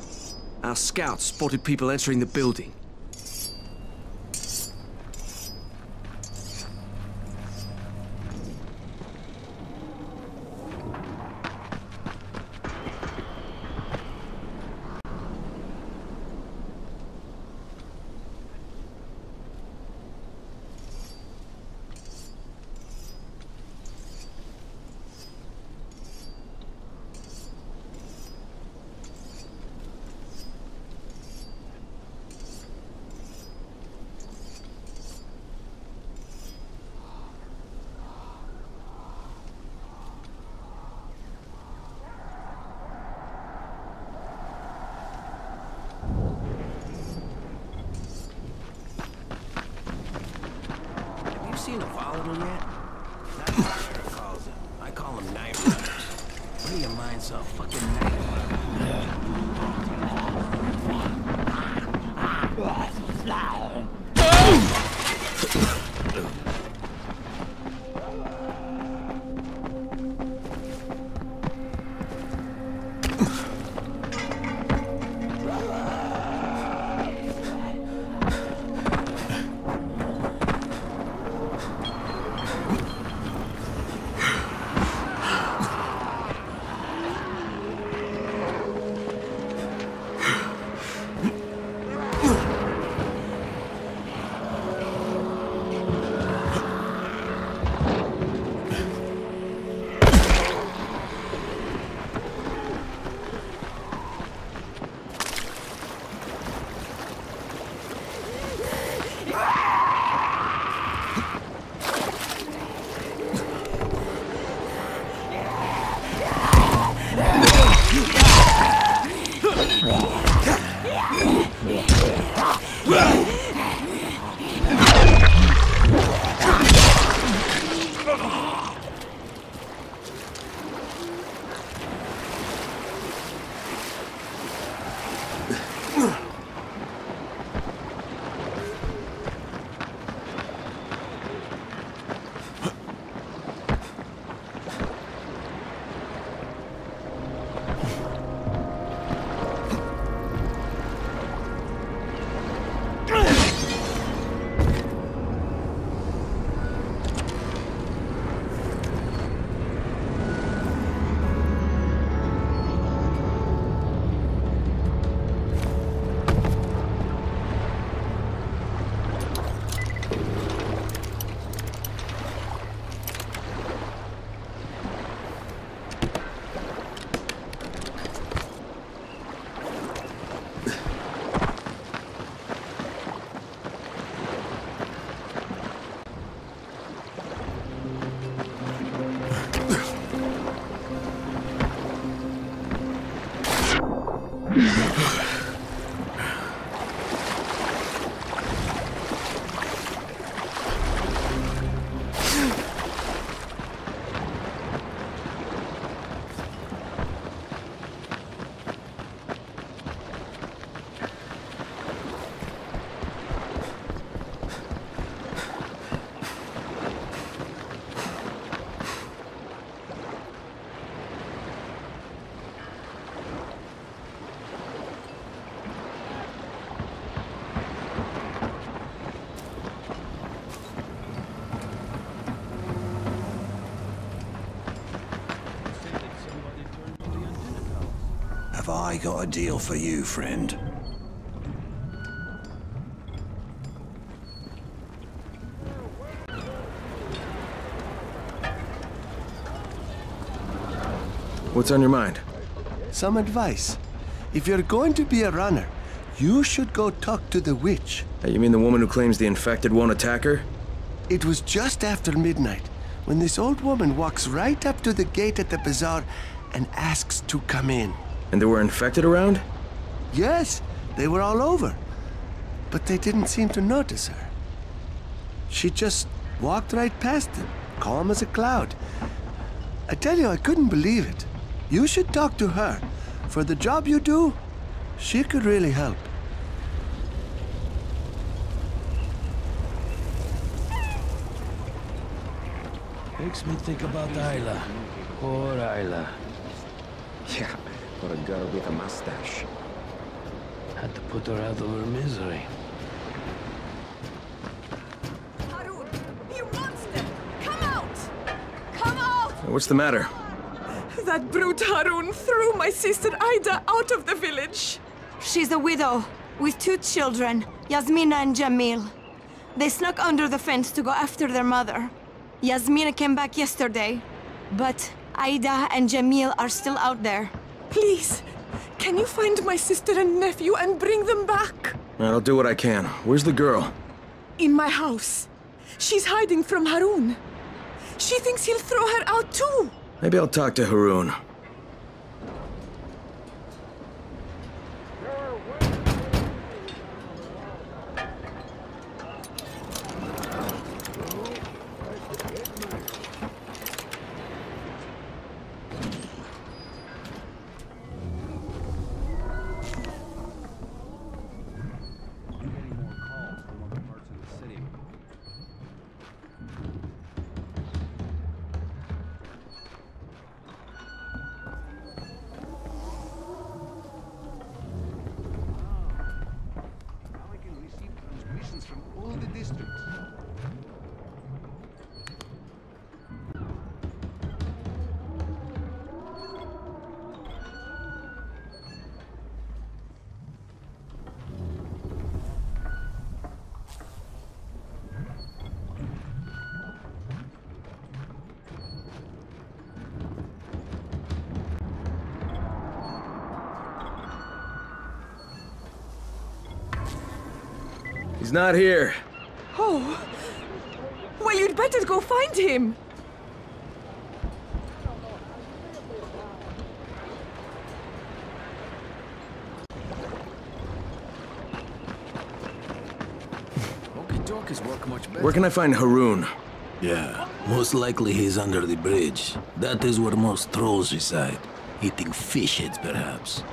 Our scouts spotted people entering the building. Seen a volatile yet? That's what Eric calls them. I call them night runners. What do you mind so fucking night I got a deal for you, friend. What's on your mind? Some advice. If you're going to be a runner, you should go talk to the witch. Hey, you mean the woman who claims the infected won't attack her? It was just after midnight when this old woman walks right up to the gate at the bazaar and asks to come in. And there were infected around? Yes, they were all over. But they didn't seem to notice her. She just walked right past them, calm as a cloud. I tell you, I couldn't believe it. You should talk to her. For the job you do, she could really help. Makes me think about Isla. Poor Isla. Yeah, for a girl with a mustache. Had to put her out of her misery. Harun, you monster! Come out! Come out! What's the matter? That brute Harun threw my sister Ida out of the village. She's a widow with two children, Yasmina and Jamil. They snuck under the fence to go after their mother. Yasmina came back yesterday, but Ida and Jamil are still out there. Please, can you find my sister and nephew and bring them back? I'll do what I can. Where's the girl? In my house. She's hiding from Harun. She thinks he'll throw her out too. Maybe I'll talk to Harun. He's not here. Oh. Well, you'd better go find him. Where can I find Harun? Yeah, most likely he's under the bridge. That is where most trolls reside. Eating fish heads, perhaps.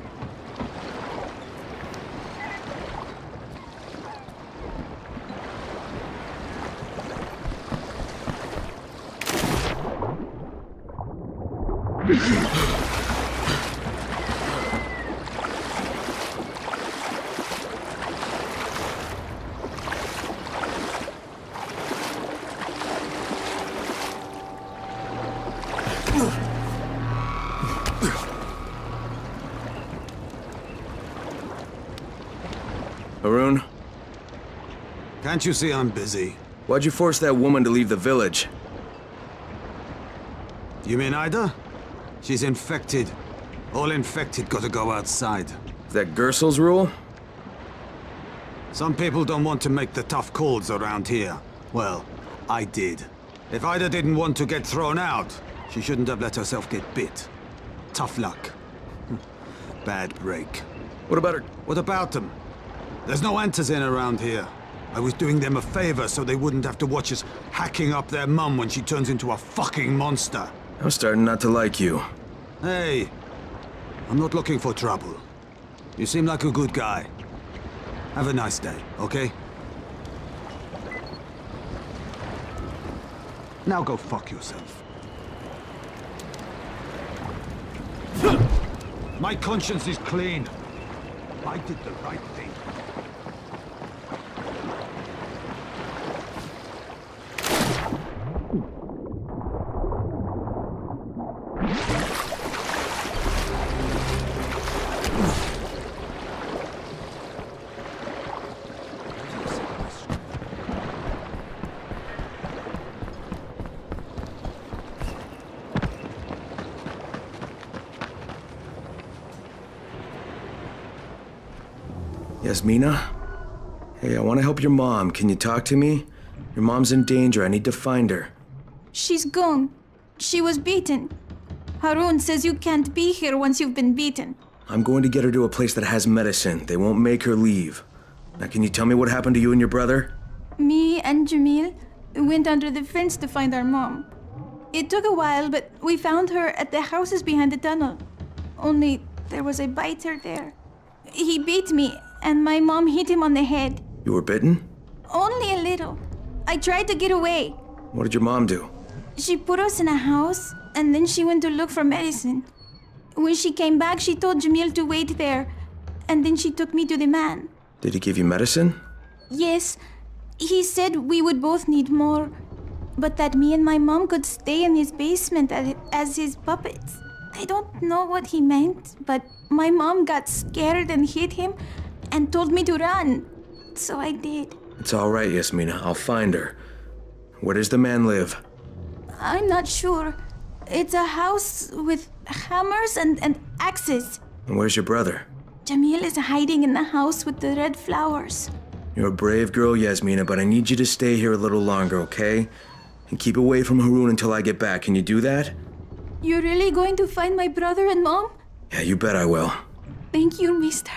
Harun? Can't you see I'm busy? Why'd you force that woman to leave the village? You mean Ida? She's infected. All infected gotta go outside. Is that Gersel's rule? Some people don't want to make the tough calls around here. Well, I did. If Ida didn't want to get thrown out, she shouldn't have let herself get bit. Tough luck. Bad break. What about her? What about them? There's no Antizin around here. I was doing them a favor so they wouldn't have to watch us hacking up their mum when she turns into a fucking monster. I'm starting not to like you. Hey, I'm not looking for trouble. You seem like a good guy. Have a nice day, okay? Now go fuck yourself. My conscience is clean. I did the right thing. Yasmina? Hey, I want to help your mom. Can you talk to me? Your mom's in danger. I need to find her. She's gone. She was beaten. Harun says you can't be here once you've been beaten. I'm going to get her to a place that has medicine. They won't make her leave. Now, can you tell me what happened to you and your brother? Me and Jamil went under the fence to find our mom. It took a while, but we found her at the houses behind the tunnel. Only there was a biter there. He beat me, and my mom hit him on the head. You were bitten? Only a little. I tried to get away. What did your mom do? She put us in a house, and then she went to look for medicine. When she came back, she told Jamil to wait there, and then she took me to the man. Did he give you medicine? Yes. He said we would both need more, but that me and my mom could stay in his basement as, as his puppets. I don't know what he meant, but my mom got scared and hit him and told me to run. So I did. It's all right, Yasmina. I'll find her. Where does the man live? I'm not sure. It's a house with hammers and, and axes. And where's your brother? Jamil is hiding in the house with the red flowers. You're a brave girl, Yasmina, but I need you to stay here a little longer, okay? And keep away from Harun until I get back. Can you do that? You're really going to find my brother and mom? Yeah, you bet I will. Thank you, mister.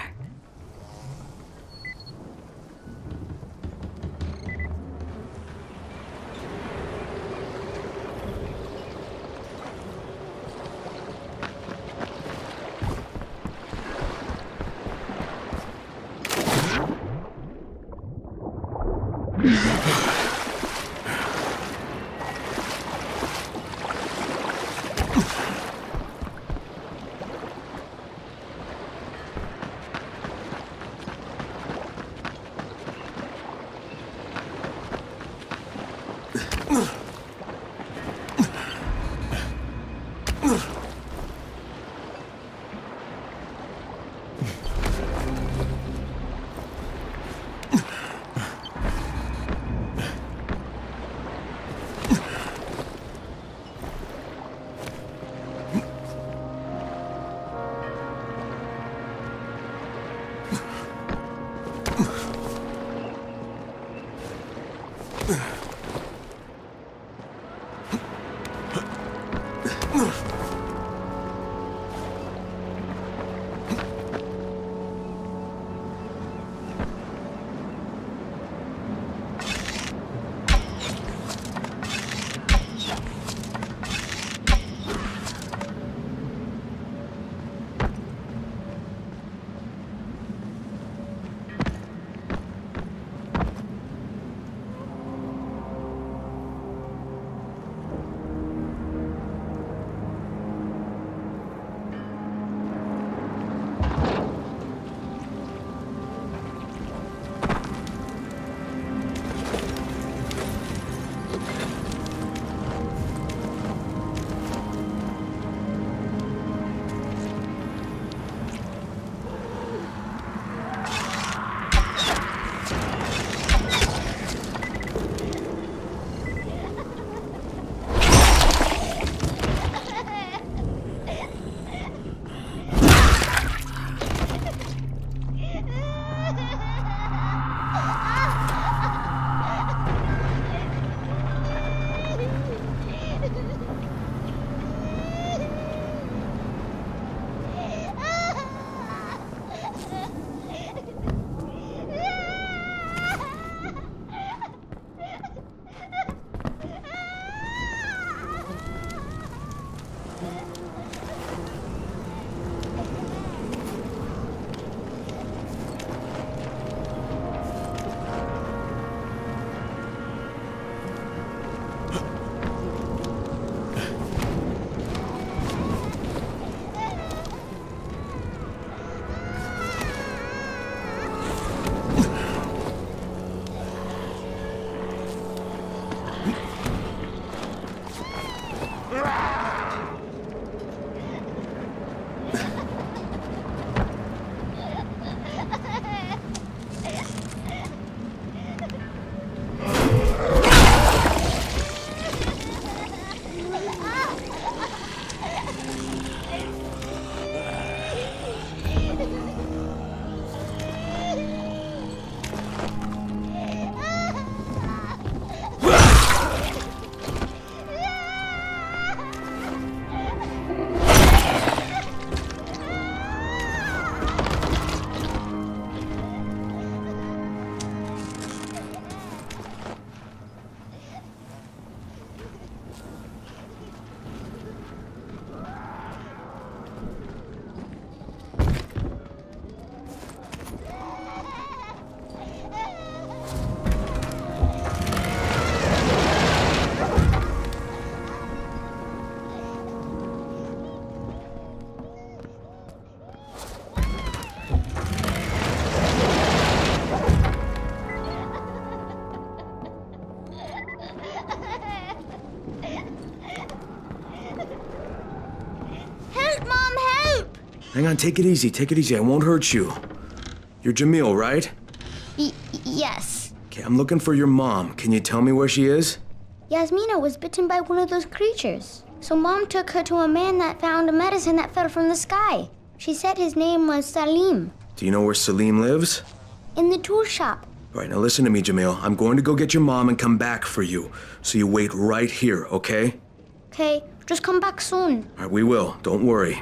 Hang on, take it easy, take it easy. I won't hurt you. You're Jamil, right? Y yes. Okay, I'm looking for your mom. Can you tell me where she is? Yasmina was bitten by one of those creatures. So Mom took her to a man that found a medicine that fell from the sky. She said his name was Salim. Do you know where Salim lives? In the tool shop. All right, now listen to me, Jamil. I'm going to go get your mom and come back for you. So you wait right here, okay? Okay, just come back soon. All right, we will. Don't worry.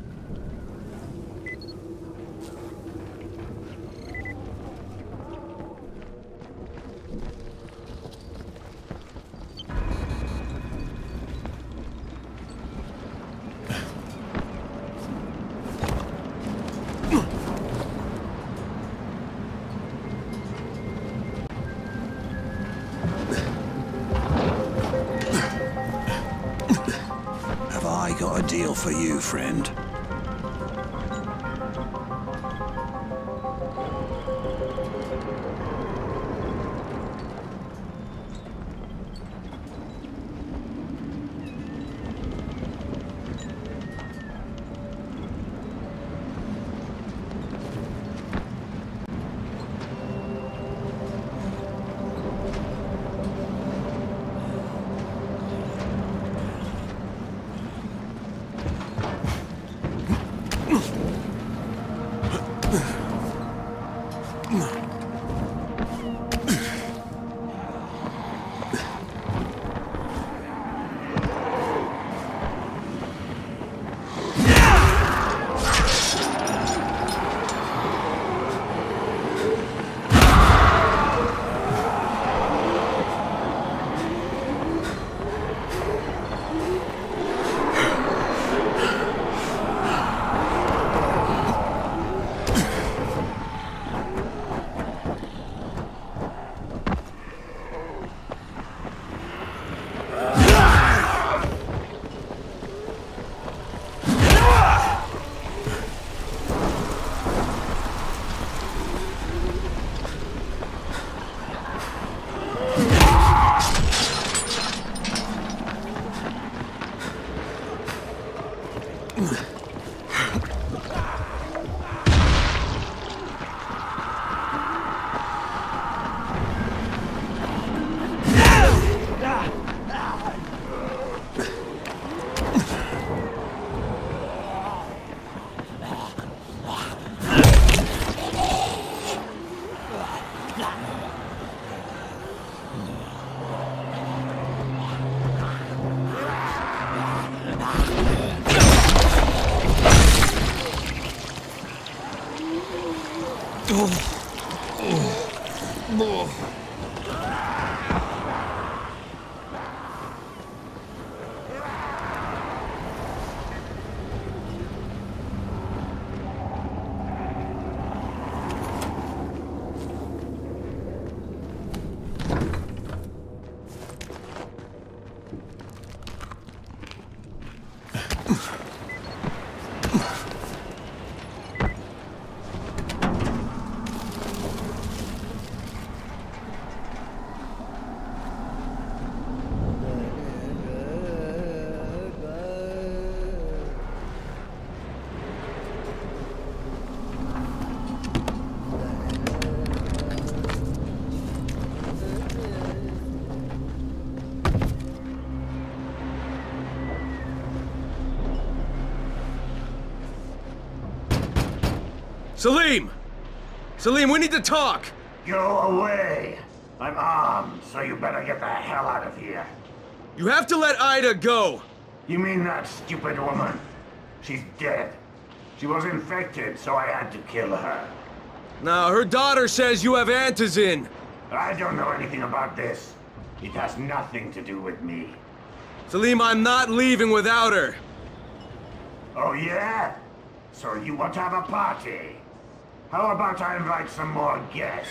I got a deal for you, friend. Salim! Salim, we need to talk! Go away! I'm armed, so you better get the hell out of here. You have to let Ida go! You mean that stupid woman? She's dead. She was infected, so I had to kill her. Now, her daughter says you have antizin. I don't know anything about this. It has nothing to do with me. Salim, I'm not leaving without her. Oh, yeah? So you want to have a party? How about I invite some more guests?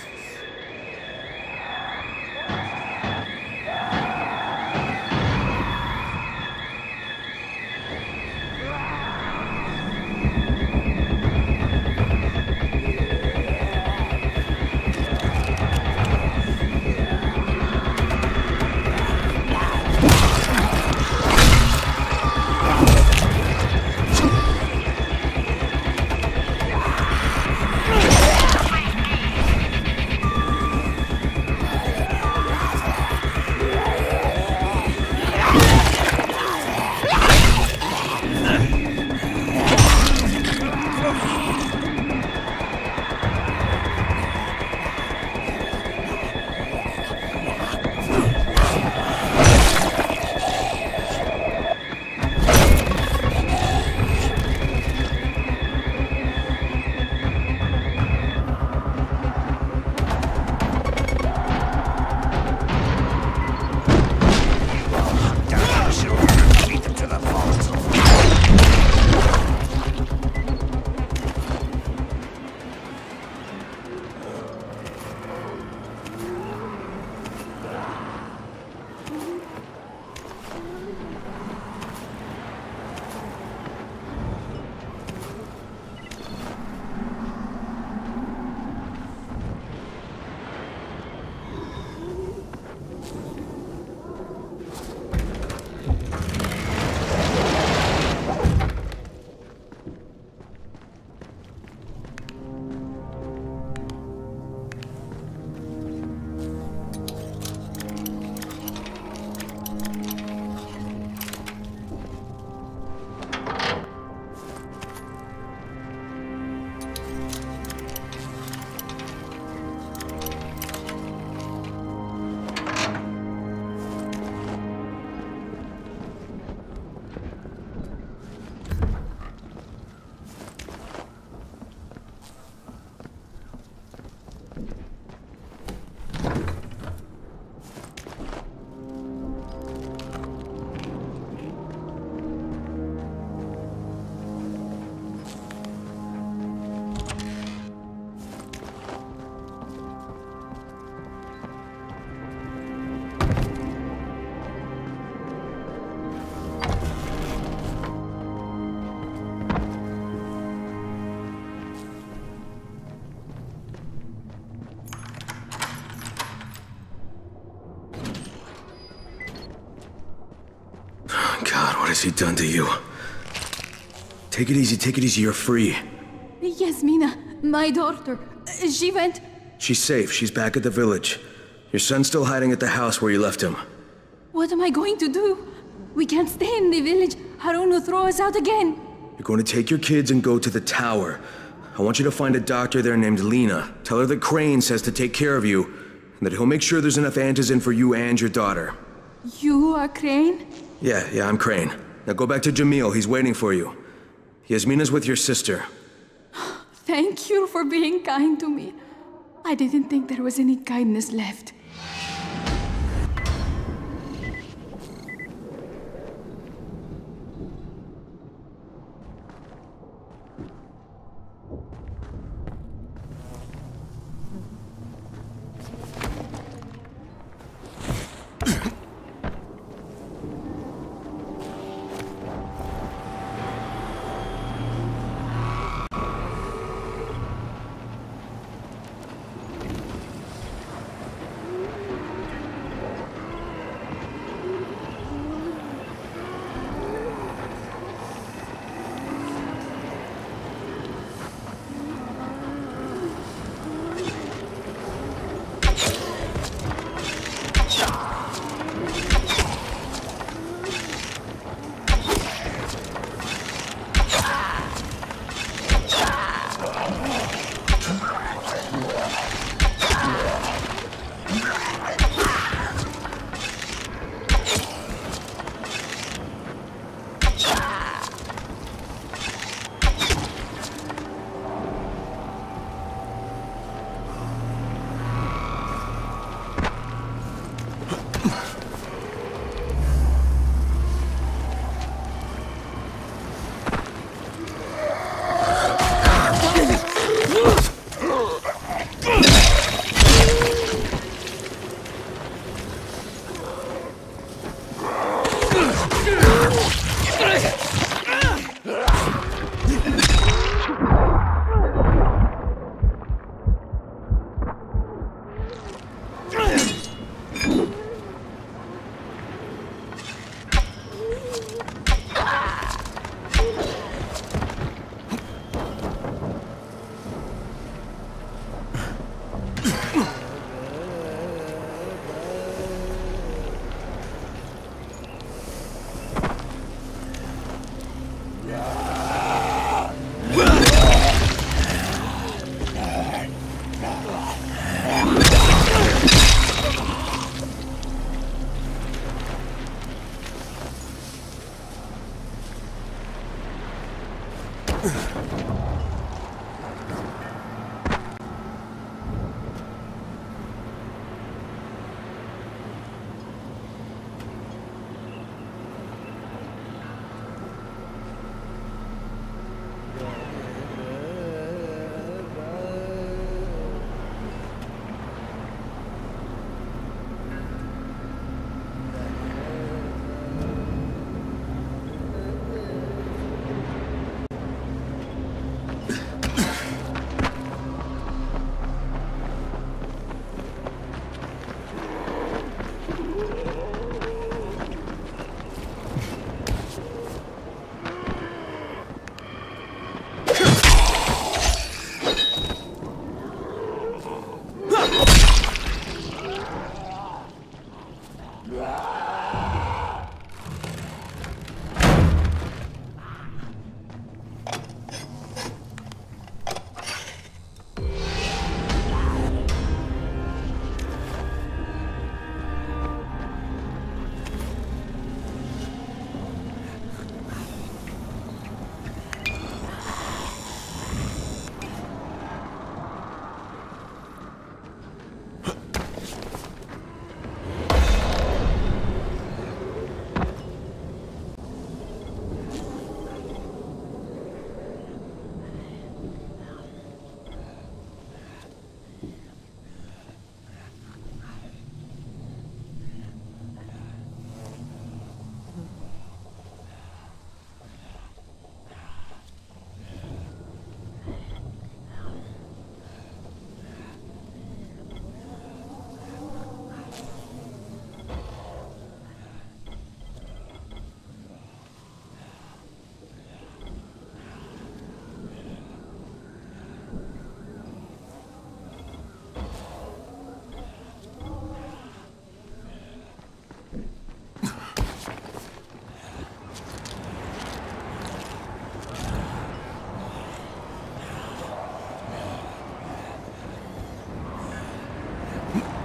has he done to you? Take it easy, take it easy, you're free. Yasmina, my daughter, she went... She's safe, she's back at the village. Your son's still hiding at the house where you left him. What am I going to do? We can't stay in the village. Harun will throw us out again. You're going to take your kids and go to the tower. I want you to find a doctor there named Lena. Tell her that Crane says to take care of you, and that he'll make sure there's enough antizin for you and your daughter. You are Crane? Yeah, yeah, I'm Crane. Now go back to Jamil, he's waiting for you. Yasmina's with your sister. Thank you for being kind to me. I didn't think there was any kindness left.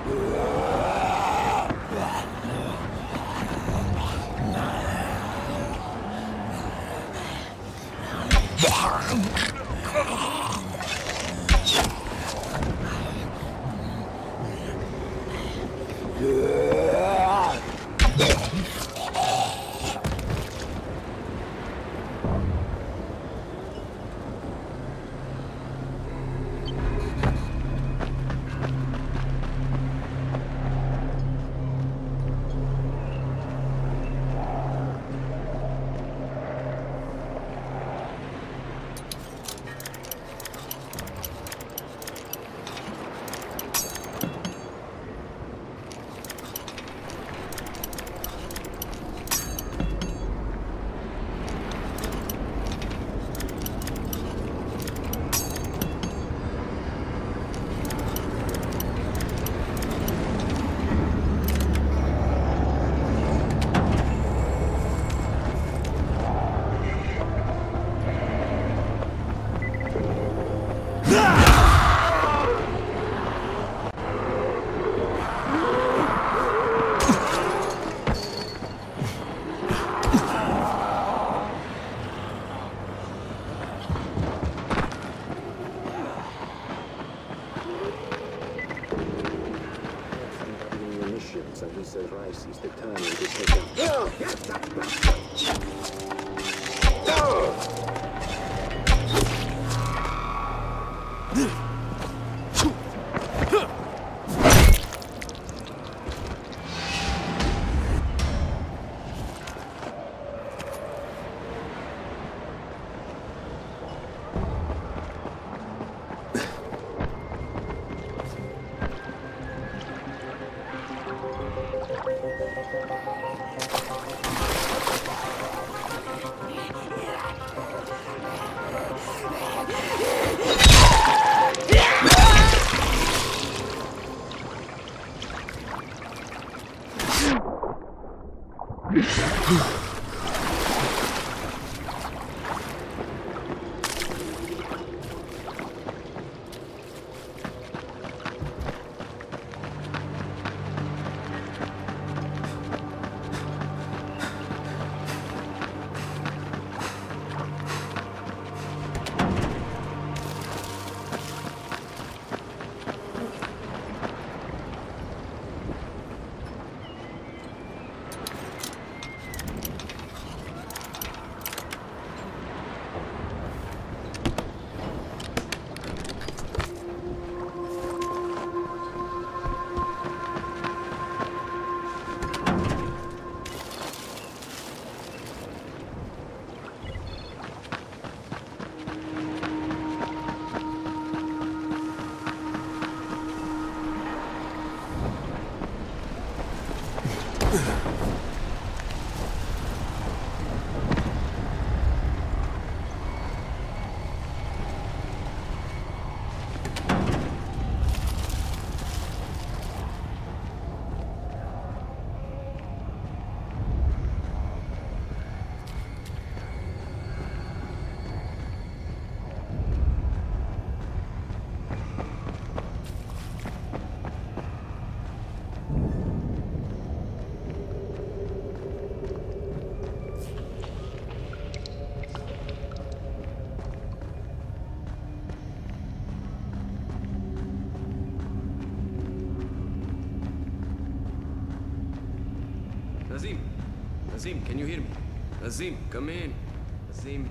Nazim! Nazim, can you hear me? Nazim, come in. Nazim.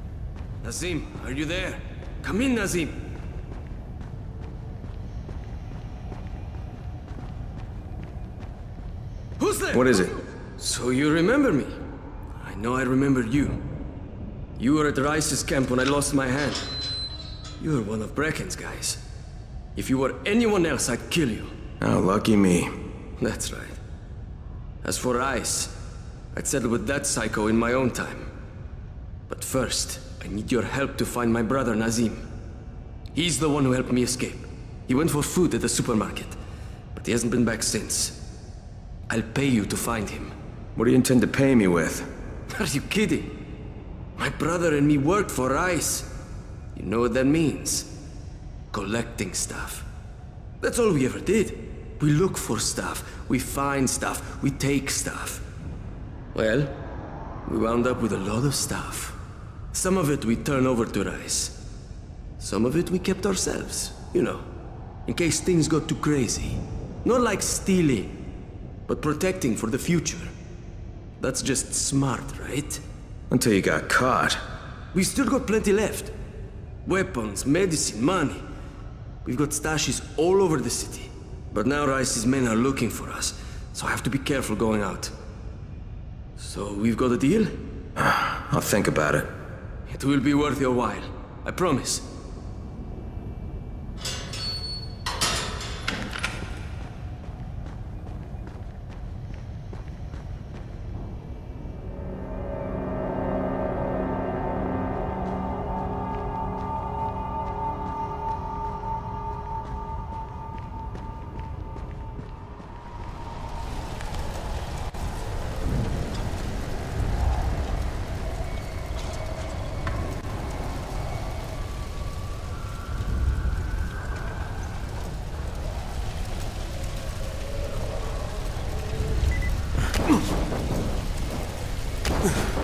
Nazim, are you there? Come in, Nazim! Who's there? What is it? So you remember me? I know I remember you. You were at Rice's camp when I lost my hand. You were one of Brecken's guys. If you were anyone else, I'd kill you. Oh, lucky me. That's right. As for Rice, I'd settle with that psycho in my own time. But first, I need your help to find my brother Nazim. He's the one who helped me escape. He went for food at the supermarket, but he hasn't been back since. I'll pay you to find him. What do you intend to pay me with? Are you kidding? My brother and me worked for Rice. You know what that means? Collecting stuff. That's all we ever did. We look for stuff, we find stuff, we take stuff. Well, we wound up with a lot of stuff. Some of it we turn over to Rice. Some of it we kept ourselves, you know, in case things got too crazy. Not like stealing, but protecting for the future. That's just smart, right? Until you got caught. We still got plenty left. Weapons, medicine, money. We've got stashes all over the city. But now Rice's men are looking for us, so I have to be careful going out. So we've got a deal? I'll think about it. It will be worth your while. I promise. Ugh.